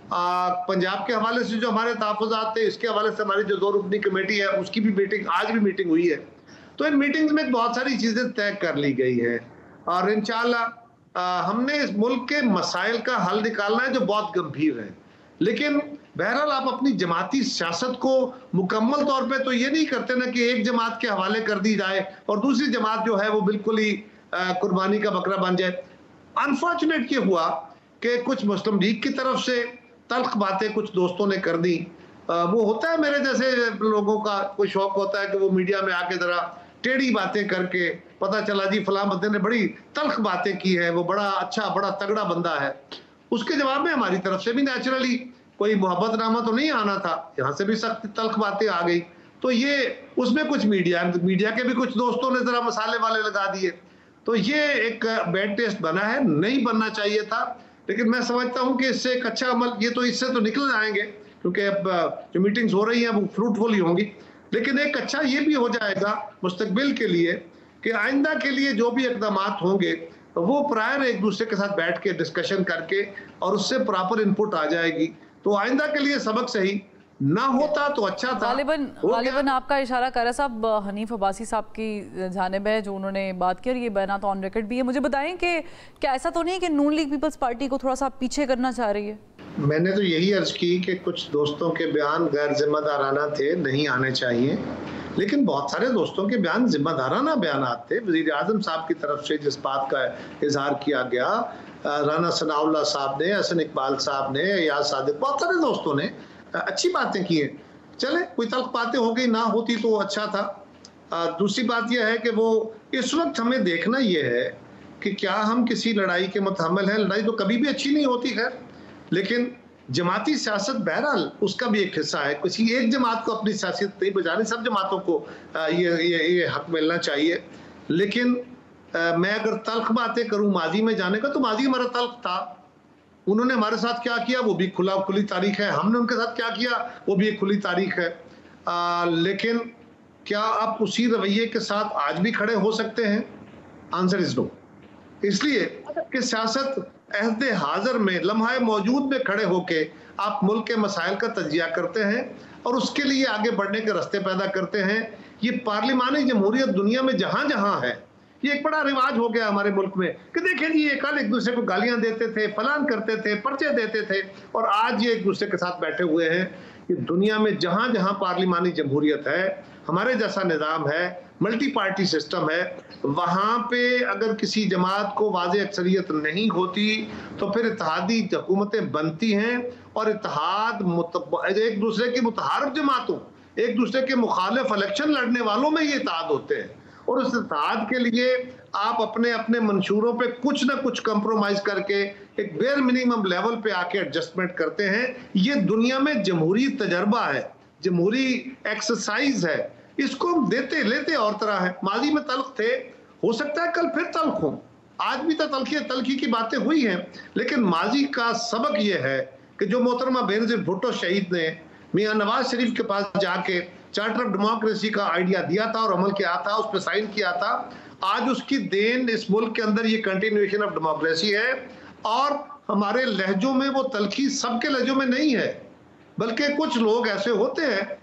[SPEAKER 3] पंजाब के हवाले से जो हमारे तहफ़्फ़ुज़ात थे, इसके हवाले से हमारी जो दो रुकनी कमेटी है उसकी भी मीटिंग, आज भी मीटिंग हुई है। तो इन मीटिंग्स में बहुत सारी चीज़ें तय कर ली गई है और इंशाअल्लाह हमने इस मुल्क के मसाइल का हल निकालना है जो बहुत गंभीर है। लेकिन बहरहाल आप अपनी जमाती सियासत को मुकम्मल तौर पे तो ये नहीं करते ना कि एक जमात के हवाले कर दी जाए और दूसरी जमात जो है वो बिल्कुल ही कुर्बानी का बकरा बन जाए। अनफॉर्चुनेट ये हुआ कि कुछ मुस्लिम लीग की तरफ से तल्ख बातें कुछ दोस्तों ने कर दी। वो होता है मेरे जैसे लोगों का कोई शौक होता है कि वो मीडिया में आके जरा टेढ़ी बातें करके, पता चला जी फलां बंदे ने बड़ी तल्ख बातें की है, वो बड़ा अच्छा बड़ा तगड़ा बंदा है। उसके जवाब में हमारी तरफ से भी नेचुरली कोई मोहब्बतनामा तो नहीं आना था, यहाँ से भी सख्त तल्ख बातें आ गई। तो ये उसमें कुछ मीडिया मीडिया के भी कुछ दोस्तों ने जरा मसाले वाले लगा दिए। तो ये एक बैड टेस्ट बना है, नहीं बनना चाहिए था। लेकिन मैं समझता हूँ कि इससे एक अच्छा अमल, ये तो इससे तो निकल जाएंगे क्योंकि अब जो मीटिंग्स हो रही हैं वो फ्रूटफुल ही होंगी। लेकिन एक अच्छा ये भी हो जाएगा मुस्तकबिल के लिए कि आइंदा के लिए जो भी इक़दाम होंगे तो वो प्रायर एक दूसरे के साथ बैठ के डिस्कशन करके और उससे प्रॉपर इनपुट आ जाएगी। तो आइंदा के लिए सबक सही ना होता तो अच्छा था।
[SPEAKER 1] गालिबन गालिबन आपका इशारा कर रहा साहब हनीफ अब्बासी साहब की जानिब है जो उन्होंने बात की और ये बयान ऑन रिकॉर्ड भी है। मुझे बताएं कि क्या ऐसा तो नहीं कि नून लीग पीपल्स पार्टी को थोड़ा सा पीछे करना चाह रही है?
[SPEAKER 3] मैंने तो यही अर्ज की कि कुछ दोस्तों के बयान गैर जिम्मेदाराना थे, नहीं आने चाहिए। लेकिन बहुत सारे दोस्तों के बयान जिम्मेदाराना बयान थे। वज़ीर आज़म साहब की तरफ से जिस बात का इजहार किया गया, राना सनाउल्लाह साहब ने, हसन इकबाल साहब ने, याद सादिक, बहुत सारे दोस्तों ने अच्छी बातें की हैं। चले कोई तल्ख बातें हो गई, ना होती तो अच्छा था। आ, दूसरी बात यह है कि वो इस वक्त हमें देखना यह है कि क्या हम किसी लड़ाई के मुतहम्मिल हैं। लड़ाई तो कभी भी अच्छी नहीं होती खैर, लेकिन जमाती सियासत बहरहाल उसका भी एक हिस्सा है। किसी एक जमात को अपनी सियासत नहीं बजानी, सब जमातों को आ, ये, ये ये हक मिलना चाहिए। लेकिन आ, मैं अगर तल्ख बातें करूं माजी में जाने का, तो माजी हमारा तल्ख था। उन्होंने हमारे साथ क्या किया वो भी खुला खुली तारीख है, हमने उनके साथ क्या किया वो भी एक खुली तारीख है। आ, लेकिन क्या आप उसी रवैये के साथ आज भी खड़े हो सकते हैं? Answer is no. इसलिए कि सियासत अहद हाजिर में लम्हा मौजूद में खड़े होके आप मुल्क के मसाइल का तजिया करते हैं और उसके लिए आगे बढ़ने के रास्ते पैदा करते हैं। ये पार्लिमानी जमहूरियत दुनिया में जहां जहां है, ये एक बड़ा रिवाज हो गया हमारे मुल्क में कि देखें जी ये कल एक दूसरे को गालियां देते थे, फलान करते थे, पर्चे देते थे और आज ये एक दूसरे के साथ बैठे हुए हैं। ये दुनिया में जहां जहां पार्लिमानी जमहूरियत है, हमारे जैसा निज़ाम है, मल्टी पार्टी सिस्टम है, वहां पे अगर किसी जमात को वाज़ेह अक्सरियत नहीं होती तो फिर इत्तेहादी हुकूमतें बनती हैं और इत्तेहाद एक दूसरे की मुतहारिफ जमातों, एक दूसरे के मुखालिफ इलेक्शन लड़ने वालों में ये इत्तेहाद होते हैं। और उस इत्तेहाद के लिए आप अपने अपने मंशूरों पे कुछ ना कुछ कंप्रोमाइज करके एक बेयर मिनिमम लेवल पे आके एडजस्टमेंट करते हैं। ये दुनिया में जमहूरी तजर्बा है, जमहूरी एक्सरसाइज है। इसको हम देते लेते और तरह है। माजी में तल्ख थे, हो सकता है कल फिर तल्ख हो। आज भी तो तल्खी तल्खी की बातें हुई हैं, लेकिन माजी का सबक ये है कि जो मोहतरमा बेनज़ीर भुट्टो शहीद ने मियां नवाज शरीफ के पास जाके चार्टर ऑफ डेमोक्रेसी का आइडिया दिया था और अमल किया था, उस पर साइन किया था, आज उसकी देन इस मुल्क के अंदर ये कंटिन्यूएशन ऑफ डेमोक्रेसी है। और हमारे लहजों में वो तल्खी सबके लहजों में नहीं है, बल्कि कुछ लोग ऐसे होते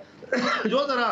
[SPEAKER 3] हैं जो जरा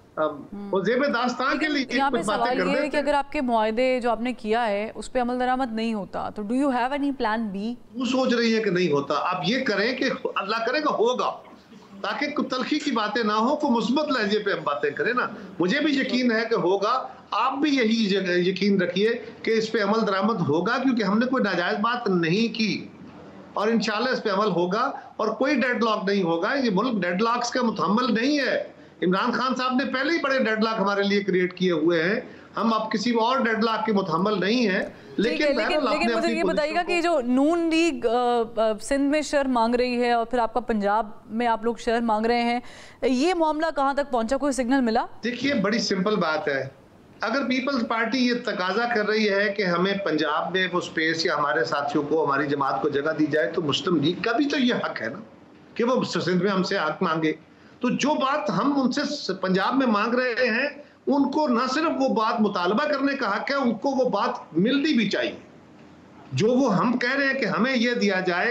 [SPEAKER 3] वो ज़ेब दास्तान के लिए
[SPEAKER 1] यहाँ पे सवाल ये है कि अगर आपके मुआहदे जो आपने किया है उस पर अमल दरामद नहीं होता तो do you have any plan B?
[SPEAKER 3] वो सोच रही है कि नहीं होता, आप ये करें कि अल्लाह करेगा होगा, ताकि तल्खी की बातें ना हो, को मुस्बत लहजे पे हम बातें करें ना। मुझे भी यकीन है कि होगा, आप भी यही यकीन रखिए कि इस पे अमल दरामद होगा, क्योंकि हमने कोई नाजायज बात नहीं की और इंशाल्लाह इस पे अमल होगा और कोई डेडलॉक नहीं होगा। ये मुल्क डेडलॉक्स का मुतहम्मिल नहीं है। इमरान खान साहब ने पहले ही बड़े डेडलॉक हमारे लिए क्रिएट किए हुए हैं, हम अब किसी और डेडलॉक के मुतहम्मिल नहीं है। लेकिन
[SPEAKER 1] लेकिन, लेकिन मुझे ये बताइएगा कि जो नून लीग सिंध में शहर मांग रही है और फिर आपका पंजाब में आप लोग शहर मांग रहे हैं, ये मामला कहाँ तक पहुंचा, कोई सिग्नल मिला? देखिए बड़ी सिंपल बात है, अगर पीपल्स पार्टी ये तकाजा कर रही है कि हमें पंजाब में वो स्पेस या हमारे साथियों को, हमारी जमात को जगह दी जाए, तो मुस्लिम लीग का भी तो ये हक है ना कि वो सिंध में हमसे हक मांगे। तो जो बात हम उनसे पंजाब में मांग रहे हैं, उनको न सिर्फ वो बात मुतालबा करने का हक है, उनको वो बात मिलनी भी चाहिए। जो वो हम कह रहे हैं कि हमें ये दिया जाए,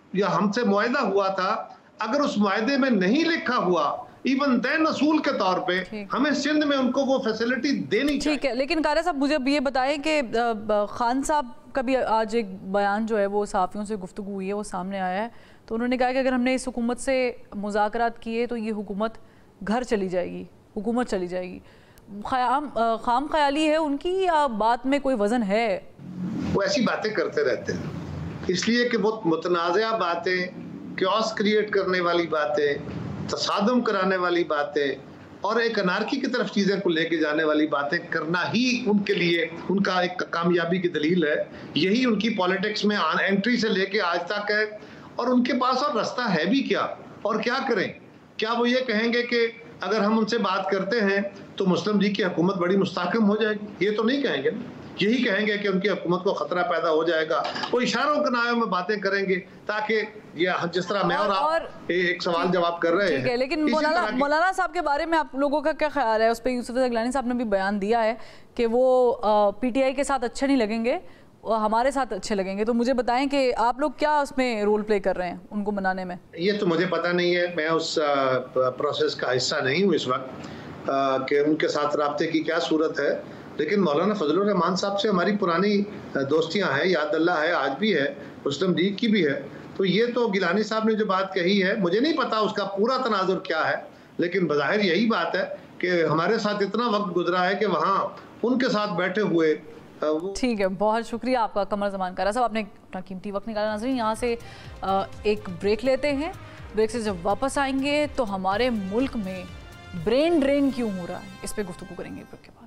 [SPEAKER 3] या हमसे मुआहदा हुआ था, अगर उस मुआहदे में नहीं लिखा हुआ इवन देन असूल के तौर पे हमें सिंध में उनको वो फैसिलिटी देनी चाहिए।
[SPEAKER 1] ठीक है, लेकिन कारा साहब मुझे ये बताएं कि खान साहब का भी आज एक बयान जो है वो सहाफ़ियों से गुफ्तगू हुई है, वो सामने आया है, तो उन्होंने कहा कि अगर हमने इस हुकूमत से मुज़ाकरात किए तो ये हुकूमत घर चली जाएगी, हुकूमत चली जाएगी। ख़याम खाम ख्याली है उनकी या बात में कोई वज़न है?
[SPEAKER 3] वो ऐसी बातें करते रहते हैं इसलिए कि वो मुतनाज़ा बातें, क्योस क्रिएट करने वाली बातें, तसादम कराने वाली बातें और एक अनारकी की तरफ चीज़ें को लेके जाने वाली बातें करना ही उनके लिए उनका एक कामयाबी की दलील है। यही उनकी पॉलिटिक्स में एंट्री से लेके आज तक है और उनके पास और रास्ता है भी क्या और क्या करें। क्या वो ये कहेंगे कि अगर हम उनसे बात करते हैं तो मुस्लिम लीग की हुकूमत बड़ी मुस्तहकम हो जाएगी? ये तो नहीं कहेंगे। यही कहेंगे कि उनकी हुकूमत को खतरा पैदा हो जाएगा। वो इशारों के नाम में बातें करेंगे ताकि ये जिस तरह मैं और, और आप एक सवाल जवाब कर रहे हैं।
[SPEAKER 1] लेकिन मौलाना मौलाना साहब के बारे में आप लोगों का क्या ख्याल है? उस पर यूसुफ गिलानी साहब ने भी बयान दिया है कि वो पीटीआई के साथ अच्छे नहीं लगेंगे, हमारे साथ अच्छे लगेंगे। तो मुझे बताएं कि आप लोग क्या उसमें रोल प्ले कर रहे हैं उनको मनाने में?
[SPEAKER 3] ये तो मुझे पता नहीं है, मैं उस प्रोसेस का हिस्सा नहीं हूँ इस वक्त कि उनके साथ राब्ते की क्या सूरत है। लेकिन मौलाना फजलुर रहमान साहब से हमारी पुरानी दोस्तियां हैं, याद अल्लाह है, आज भी है, मुस्लिम लीग की भी है। तो ये तो गिलानी साहब ने जो बात कही है, मुझे नहीं पता उसका पूरा तनाजुर क्या है, लेकिन बज़ाहिर यही बात है कि हमारे साथ इतना वक्त गुजरा है कि वहाँ उनके साथ बैठे हुए।
[SPEAKER 1] ठीक है, बहुत शुक्रिया आपका कमर जमान कारा साहब, आपने अपना कीमती वक्त निकाला। नाज़रीन, यहाँ से एक ब्रेक लेते हैं। ब्रेक से जब वापस आएंगे तो हमारे मुल्क में ब्रेन ड्रेन क्यों हो रहा है, इस पर गुफ्तगू करेंगे ब्रेक के बाद।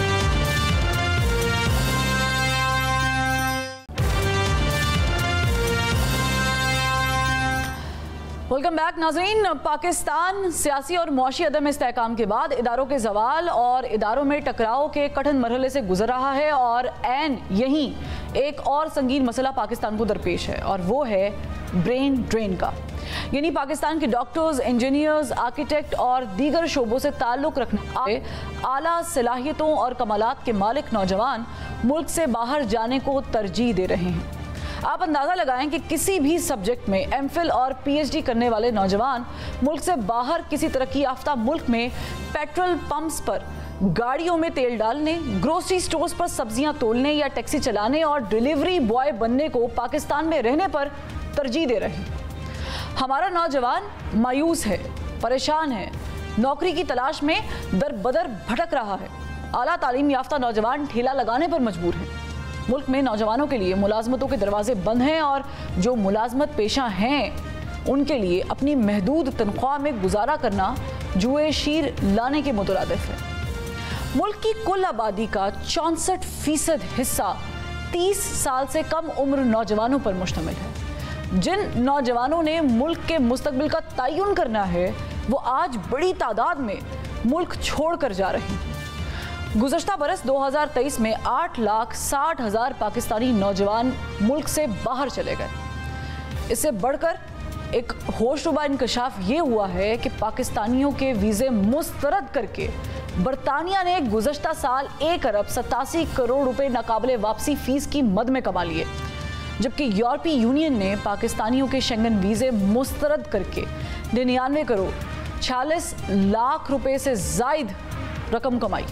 [SPEAKER 1] वेलकम बैक नाज़रीन। पाकिस्तान सियासी और मुआशी अदम इस्तेहकाम के बाद इदारों के जवाल और इदारों में टकराव के कठिन मरहले से गुजर रहा है और ऐन यहीं एक और संगीन मसला पाकिस्तान को दरपेश है और वो है ब्रेन ड्रेन का। यानी पाकिस्तान के डॉक्टर्स, इंजीनियर्स, आर्किटेक्ट और दीगर शोबों से ताल्लुक़ रखने वाले आला सलाहियतों और कमालात के मालिक नौजवान मुल्क से बाहर जाने को तरजीह दे रहे हैं। आप अंदाज़ा लगाएं कि किसी भी सब्जेक्ट में एमफिल और पीएचडी करने वाले नौजवान मुल्क से बाहर किसी तरक्की याफ्ता मुल्क में पेट्रोल पंप्स पर गाड़ियों में तेल डालने, ग्रोसरी स्टोर्स पर सब्जियां तोलने या टैक्सी चलाने और डिलीवरी बॉय बनने को पाकिस्तान में रहने पर तरजीह दे रहे हैं। हमारा नौजवान मायूस है, परेशान है, नौकरी की तलाश में दर बदर भटक रहा है। आला तालीम याफ्ता नौजवान ठेला लगाने पर मजबूर हैं। मुल्क में नौजवानों के लिए मुलाजमतों के दरवाजे बंद हैं और जो मुलाजमत पेशा हैं उनके लिए अपनी महदूद तनख्वाह में गुजारा करना जुए शीर लाने के मुतरादिफ है। मुल्क की कुल आबादी का चौंसठ फीसद हिस्सा तीस साल से कम उम्र नौजवानों पर मुश्तमिल है। जिन नौजवानों ने मुल्क के मुस्तकबिल का तयन करना है वो आज बड़ी तादाद में मुल्क छोड़ कर जा रहे हैं। गुज़श्ता बरस दो हज़ार तेईस में आठ लाख साठ हज़ार पाकिस्तानी नौजवान मुल्क से बाहर चले गए। इससे बढ़कर एक होशरुबा इंकशाफ ये हुआ है कि पाकिस्तानियों के वीज़े मुस्तरद करके बरतानिया ने गुज़श्ता साल एक अरब सतासी करोड़ रुपए नाकाबिले वापसी फ़ीस की मद में कमा लिए, जबकि यूरोपीय यूनियन ने पाकिस्तानियों के शेंगन वीज़े मुस्तरद करके निन्यानवे करोड़ छियालीस लाख रुपए से ज़ायद रकम कमाई।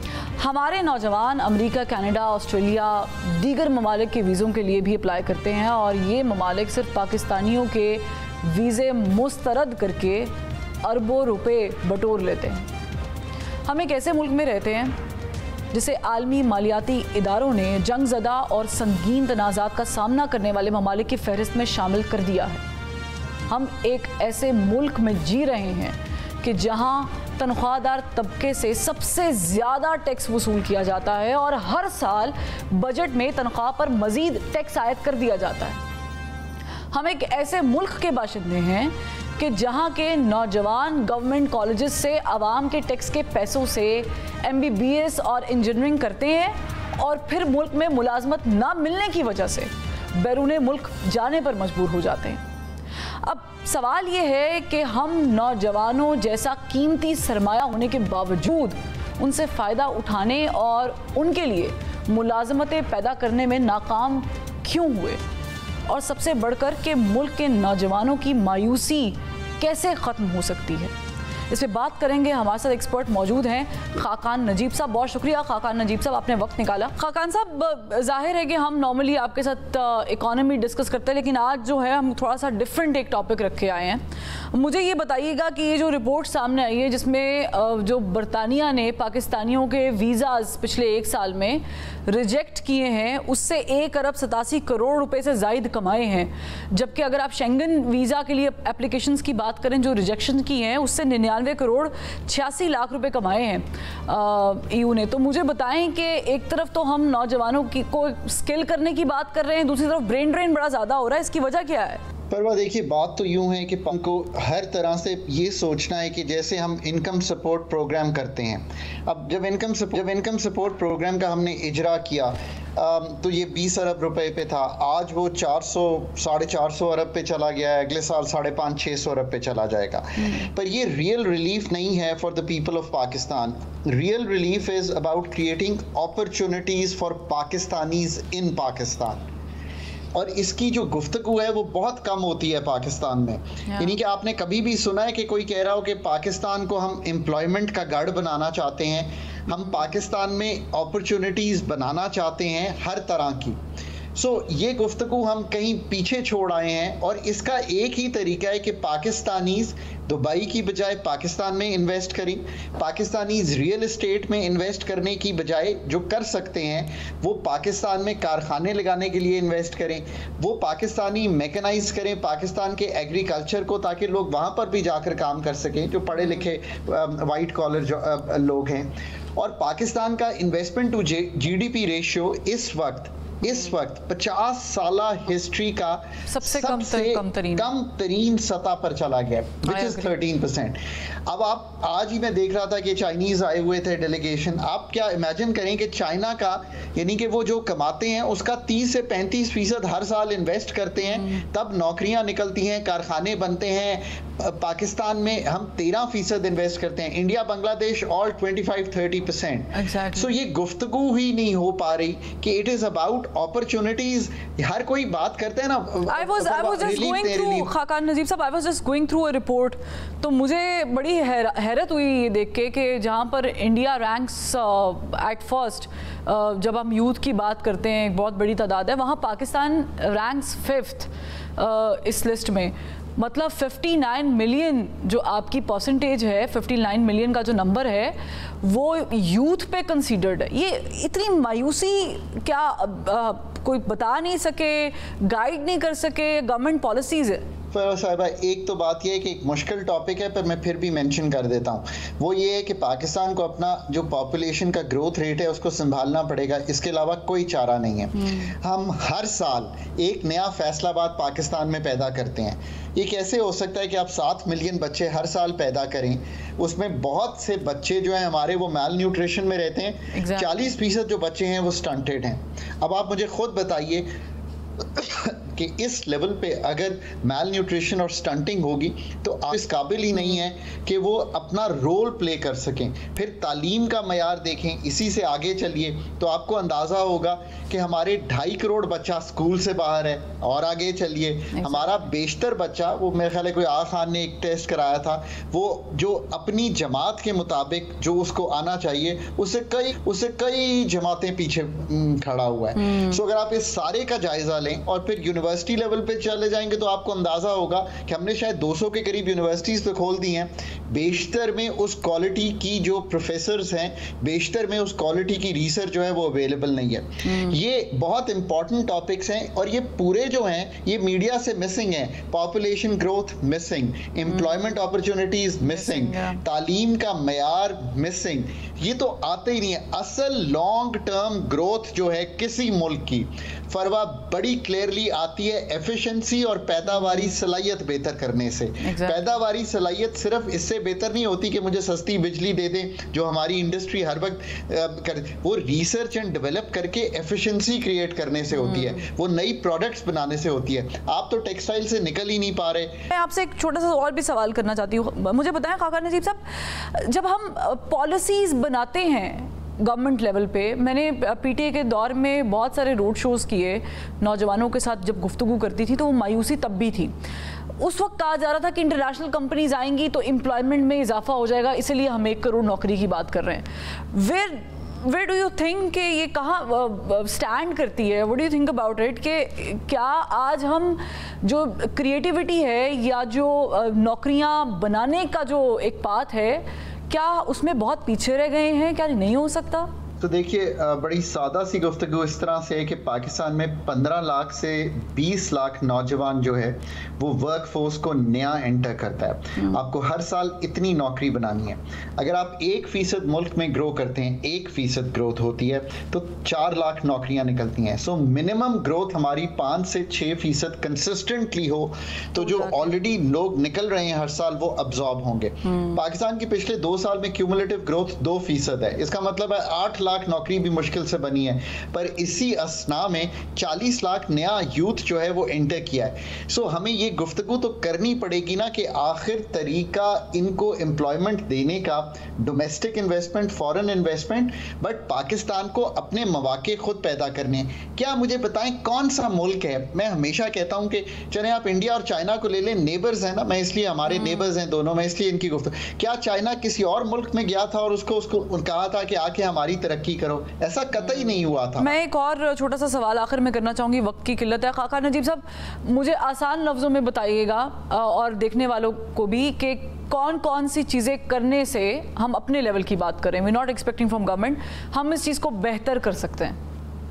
[SPEAKER 1] हमारे नौजवान अमेरिका, कनाडा, ऑस्ट्रेलिया, दीगर ममालिक के वीज़ों के लिए भी अप्लाई करते हैं और ये ममालिक सिर्फ पाकिस्तानियों के वीज़े मुस्तरद करके अरबों रुपए बटोर लेते हैं। हम एक ऐसे मुल्क में रहते हैं जिसे आलमी मालियाती इदारों ने जंगज़दा और संगीन तनाज़ात का सामना करने वाले ममालिक की फहरिस्त में शामिल कर दिया है। हम एक ऐसे मुल्क में जी रहे हैं कि जहां तनख्वाहदार तबके से सबसे ज़्यादा टैक्स वसूल किया जाता है और हर साल बजट में तनख्वाह पर मज़ीद टैक्स आयद कर दिया जाता है। हम एक ऐसे मुल्क के बाशिंदे हैं कि जहां के नौजवान गवर्नमेंट कॉलेजेस से आवाम के टैक्स के पैसों से एमबीबीएस और इंजीनियरिंग करते हैं और फिर मुल्क में मुलाजमत ना मिलने की वजह से बैरून मुल्क जाने पर मजबूर हो जाते हैं। अब सवाल ये है कि हम नौजवानों जैसा कीमती सरमाया होने के बावजूद उनसे फ़ायदा उठाने और उनके लिए मुलाजमतें पैदा करने में नाकाम क्यों हुए? और सबसे बढ़कर के मुल्क के नौजवानों की मायूसी कैसे ख़त्म हो सकती है। इस पर बात करेंगे। हमारे साथ एक्सपर्ट मौजूद हैं खाकान नजीब साहब। बहुत शुक्रिया खाकान नजीब साहब, आपने वक्त निकाला। खाकान साहब, जाहिर है कि हम नॉर्मली आपके साथ इकोनॉमी डिस्कस करते हैं, लेकिन आज जो है हम थोड़ा सा डिफरेंट एक टॉपिक रख के आए हैं। मुझे ये बताइएगा कि ये जो रिपोर्ट सामने आई है जिसमें जो बरतानिया ने पाकिस्तानियों के वीज़ाज पिछले एक साल में रिजेक्ट किए हैं, उससे एक अरब सतासी करोड़ रुपए से ज़ायद कमाए हैं, जबकि अगर आप शेंगन वीज़ा के लिए एप्लीकेशंस की बात करें जो रिजेक्शन की हैं, उससे निन्यानवे करोड़ छियासी लाख रुपए कमाए हैं ईयू ने। तो मुझे बताएं कि एक तरफ तो हम नौजवानों की को स्किल करने की बात कर रहे हैं, दूसरी तरफ ब्रेन ड्रेन बड़ा ज़्यादा हो रहा है, इसकी वजह क्या है?
[SPEAKER 4] परवा देखिए, बात तो यूँ है कि हमको हर तरह से ये सोचना है कि जैसे हम इनकम सपोर्ट प्रोग्राम करते हैं, अब जब इनकम जब इनकम सपोर्ट प्रोग्राम का हमने इजरा किया तो ये बीस अरब रुपए पे था, आज वो चार सौ साढ़े चार सौ अरब पे चला गया है, अगले साल साढ़े पाँच छः सौ अरब पे चला जाएगा। पर ये रियल रिलीफ नहीं है for the people of Pakistan. Real relief is about creating opportunities for Pakistanis in Pakistan, और इसकी जो गुफ्तगू है वो बहुत कम होती है पाकिस्तान में। यानी कि आपने कभी भी सुना है कि कोई कह रहा हो कि पाकिस्तान को हम एम्प्लॉयमेंट का गढ़ बनाना चाहते हैं, हम पाकिस्तान में अपॉर्चुनिटीज़ बनाना चाहते हैं हर तरह की। सो so, ये गुफ्तगू हम कहीं पीछे छोड़ आए हैं, और इसका एक ही तरीका है कि पाकिस्तानीज़ दुबई की बजाय पाकिस्तान में इन्वेस्ट करें, पाकिस्तानीज़ रियल एस्टेट में इन्वेस्ट करने की बजाय जो कर सकते हैं वो पाकिस्तान में कारखाने लगाने के लिए इन्वेस्ट करें, वो पाकिस्तानी मैकेनाइज करें पाकिस्तान के एग्रीकल्चर को, ताकि लोग वहाँ पर भी जाकर काम कर सकें जो पढ़े लिखे वाइट कॉलर जो लोग हैं। और पाकिस्तान का investment to G D P ratio इस वक्त इस वक्त पचास साला हिस्ट्री का
[SPEAKER 1] सबसे,
[SPEAKER 4] सबसे कम तरीन कम तरीन सतह पर चला गया, विच इज थर्टीन परसेंट। अब आप आज ही मैं देख रहा था कि चाइनीज आए हुए थे डेलीगेशन। आप क्या इमेजिन करें कि चाइना का यानी कि वो जो कमाते हैं उसका तीस से पैंतीस फीसद हर साल इन्वेस्ट करते हैं, तब नौकरियां निकलती हैं, कारखाने बनते हैं। पाकिस्तान में हम तेरह फीसद इन्वेस्ट करते हैं, India Bangladesh all twenty five thirty percent. So ये गुफ्तगू ही नहीं हो पा रही कि इट इज अबाउट अपॉर्चुनिटीज। हर कोई बात करते हैं ना।
[SPEAKER 1] I was I was just going through Khaqan Najeeb साहब, I was just going through a report, तो मुझे बड़ी हैरत हुई ये देख के कि जहाँ पर इंडिया रैंक्स एट फर्स्ट, जब हम यूथ की बात करते हैं एक बहुत बड़ी तादाद है, वहाँ पाकिस्तान रैंक्स फिफ्थ इस लिस्ट में। मतलब उनसठ मिलियन जो आपकी परसेंटेज है, उनसठ मिलियन का जो नंबर है वो यूथ पे कंसीडर्ड है। ये इतनी मायूसी क्या आ, कोई बता नहीं सके, गाइड नहीं कर सके, गवर्नमेंट पॉलिसीज़ है?
[SPEAKER 4] फरवा साहिबा, एक तो बात यह है कि एक मुश्किल टॉपिक है, पर मैं फिर भी मेंशन कर देता हूँ। वो ये है कि पाकिस्तान को अपना जो पॉपुलेशन का ग्रोथ रेट है उसको संभालना पड़ेगा, इसके अलावा कोई चारा नहीं है। हम हर साल एक नया फैसलाबाद पाकिस्तान में पैदा करते हैं। ये कैसे हो सकता है कि आप सात मिलियन बच्चे हर साल पैदा करें, उसमें बहुत से बच्चे जो हैं हमारे वो मैल न्यूट्रिशन में रहते हैं, चालीस फीसद जो बच्चे हैं वो स्टंटेड हैं। अब आप मुझे खुद बताइए कि इस लेवल पे अगर मैल न्यूट्रिशन और स्टंटिंग होगी तो आप इस काबिल ही नहीं है कि वो अपना रोल प्ले कर सकें। फिर तालीम का मयार देखें, इसी से आगे चलिए तो आपको अंदाज़ा होगा कि हमारे ढाई करोड़ बच्चा स्कूल से बाहर है। और आगे चलिए, हमारा बेशतर बच्चा, वो मेरे ख्याल है कोई आ खान ने एक टेस्ट कराया था, वो जो अपनी जमात के मुताबिक जो उसको आना चाहिए उससे कई उससे कई जमातें पीछे खड़ा हुआ है। सो अगर आप इस सारे का जायज़ा लें और फिर यूनिवर्सिटी लेवल पे चले जाएंगे तो आपको अंदाजा होगा कि हमने शायद दो सौ के करीब यूनिवर्सिटीज तो खोल दी हैं, बेशतर में उस क्वालिटी की जो प्रोफेसर्स हैं, बेशतर में उस क्वालिटी की रिसर्च जो है वो अवेलेबल नहीं है। ये बहुत इंपॉर्टेंट टॉपिक्स हैं और ये पूरे जो हैं ये मीडिया से मिसिंग हैं। Population growth missing, employment opportunities missing, तालीम का मयार मिसिंग, ये तो आते ही नहीं है। असल लॉन्ग टर्म ग्रोथ जो है किसी मुल्क की फरवा बड़ी क्लियरली आती है एफिशिएंसी और पैदावारी सलाहियत बेहतर करने से। exactly. पैदावारी सलाहियत सिर्फ इससे बेहतर नहीं होती कि मुझे सस्ती बिजली दे दें जो हमारी इंडस्ट्री हर वक्त कर, वो रिसर्च एंड डेवलप करके एफिशिएंसी क्रिएट करने से होती है, वो नई प्रोडक्ट्स बनाने से होती है। आप तो टेक्सटाइल से निकल ही नहीं पा रहे।
[SPEAKER 1] मैं आपसे एक छोटा सा और भी सवाल करना चाहती हूँ, मुझे बताएं खाका नजीब साहब, जब हम पॉलिसीज बनाते हैं गवर्नमेंट लेवल पे, मैंने पीटीए के दौर में बहुत सारे रोड शोज़ किए, नौजवानों के साथ जब गुफ्तगू करती थी तो वो मायूसी तब भी थी। उस वक्त कहा जा रहा था कि इंटरनेशनल कंपनीज आएंगी तो एम्प्लॉयमेंट में इजाफा हो जाएगा, इसीलिए हम एक करोड़ नौकरी की बात कर रहे हैं। Where where do you think कि ये कहाँ स्टैंड करती है? What do you think about it कि क्या आज हम जो क्रिएटिविटी है या जो नौकरियाँ बनाने का जो एक पाथ है, क्या उसमें बहुत पीछे रह गए हैं? क्या नहीं हो सकता?
[SPEAKER 4] तो देखिए, बड़ी सादा सी गुफ्तगू इस तरह से है कि पाकिस्तान में पंद्रह लाख से बीस लाख नौजवान जो है वो वर्क फोर्स को नया एंटर करता है। आपको हर साल इतनी नौकरी बनानी है। अगर आप एक फीसद मुल्क में ग्रो करते हैं, एक फीसद ग्रोथ होती है तो चार लाख नौकरियां निकलती हैं। सो मिनिमम ग्रोथ हमारी पाँच से छः फीसद कंसिस्टेंटली हो तो जो ऑलरेडी लोग निकल रहे हैं हर साल वो अब्जॉर्ब होंगे। पाकिस्तान की पिछले दो साल में क्यूमुलेटिव ग्रोथ दो फीसद है। इसका मतलब है आठ लाख नौकरी भी मुश्किल से बनी है, पर इसी असना में चालीस लाख नया यूथ जो है वो एंटर किया है। सो so, हमें ये गुफ्तगू तो करनी पड़ेगी ना कि आखिर तरीका इनको एम्प्लॉयमेंट देने का, domestic investment, foreign investment, but Pakistan को अपने मौके खुद पैदा करने। क्या मुझे बताएं कौन सा मुल्क है? मैं हमेशा कहता हूं कि चले आप इंडिया और चाइना को ले लें, नेबर्स हैं ना, मैं इसलिए हमारे नेबर्स हैं दोनों में, इसलिए इनकी गुफ्तगू। क्या चाइना किसी और मुल्क में गया था और उसको उसको कहा था कि आके हमारी तरक्की करो? ऐसा कतई नहीं हुआ था।
[SPEAKER 1] मैं एक और छोटा सा सवाल आखिर में करना चाहूंगी, वक्त की किल्लत है। खाका नजीब साहब, मुझे आसान लफ्जों में बताइएगा और देखने वालों को भी कि कौन कौन सी चीज़ें करने से हम अपने लेवल की बात करें, we not expecting from government, हम इस चीज़ को बेहतर कर सकते हैं।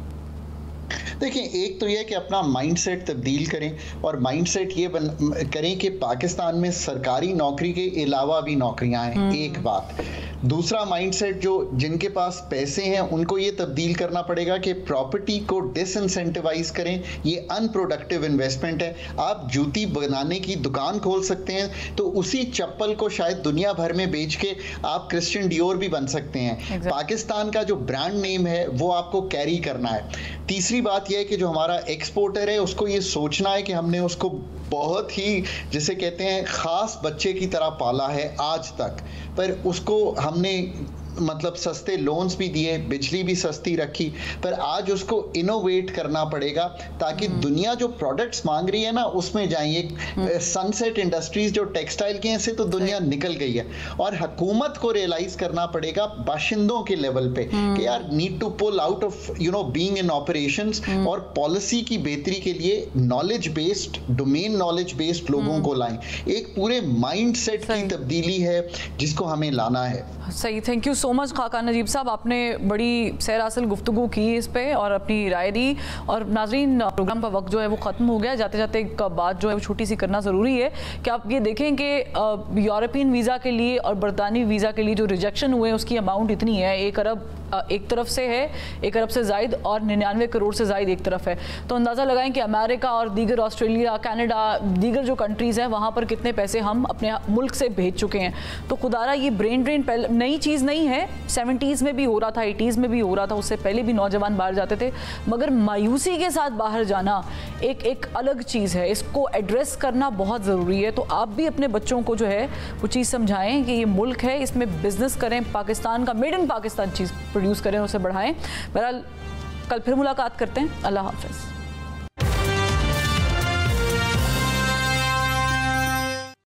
[SPEAKER 4] देखिए, एक तो यह कि अपना माइंडसेट तब्दील करें और माइंडसेट ये बन करें कि पाकिस्तान में सरकारी नौकरी के अलावा भी नौकरियां हैं। एक बात। दूसरा माइंडसेट, जो जिनके पास पैसे हैं उनको ये तब्दील करना पड़ेगा कि प्रॉपर्टी को डिसइंसेंटिवाइज करें। ये अनप्रोडक्टिव इन्वेस्टमेंट है। आप जूती बनाने की दुकान खोल सकते हैं तो उसी चप्पल को शायद दुनिया भर में बेच के आप क्रिश्चियन डियोर भी बन सकते हैं। exactly. पाकिस्तान का जो ब्रांड नेम है वो आपको कैरी करना है। तीसरी बात यह है कि जो हमारा एक्सपोर्टर है उसको ये सोचना है कि हमने उसको बहुत ही, जिसे कहते हैं, खास बच्चे की तरह पाला है आज तक, पर उसको हमने मतलब सस्ते लोन्स भी दिए, बिजली भी सस्ती रखी, पर आज उसको इनोवेट करना पड़ेगा ताकि दुनिया जो प्रोडक्ट्स मांग रही है ना उसमें जाए। एक सनसेट इंडस्ट्रीज जो टेक्सटाइल की हैं, से तो दुनिया निकल गई है। और हुकूमत को रियलाइज करना पड़ेगा बाशिंदों के लेवल पे कि यार need to pull out of you know being in operations, और पॉलिसी की बेहतरी के लिए knowledge based, domain knowledge based लोगों को लाएं। एक पूरे माइंडसेट की तब्दीली है जिसको हमें लाना है।
[SPEAKER 1] सही, थैंक यू सो मच खाका नजीब साहब, आपने बड़ी सैरासल गुफ्तगू की इस पे और अपनी राय दी। और नाजरीन, प्रोग्राम का वक्त जो है वो ख़त्म हो गया। जाते जाते एक बात जो है वो छोटी सी करना ज़रूरी है कि आप ये देखें कि यूरोपियन वीज़ा के लिए और बरतानी वीज़ा के लिए जो रिजेक्शन हुए उसकी अमाउंट इतनी है, एक अरब एक तरफ से है, एक अरब से जायद, और निन्यानवे करोड़ से जायद एक तरफ है। तो अंदाज़ा लगाएं कि अमेरिका और दीगर, ऑस्ट्रेलिया, कनाडा, दीगर जो कंट्रीज़ हैं वहाँ पर कितने पैसे हम अपने मुल्क से भेज चुके हैं। तो खुदारा ये ब्रेन ड्रेन पहले नई चीज़ नहीं है, सेवेंटीज़ में भी हो रहा था, एटीज़ में भी हो रहा था, उससे पहले भी नौजवान बाहर जाते थे, मगर मायूसी के साथ बाहर जाना एक एक अलग चीज़ है। इसको एड्रेस करना बहुत ज़रूरी है। तो आप भी अपने बच्चों को जो है वो चीज़ समझाएं कि ये मुल्क है, इसमें बिजनेस करें, पाकिस्तान का मेड इन पाकिस्तान चीज़ प्रोड्यूस करें, उसे बढ़ाएं। बहरहाल कल फिर मुलाकात करते हैं। अल्लाह हाफ़िज़।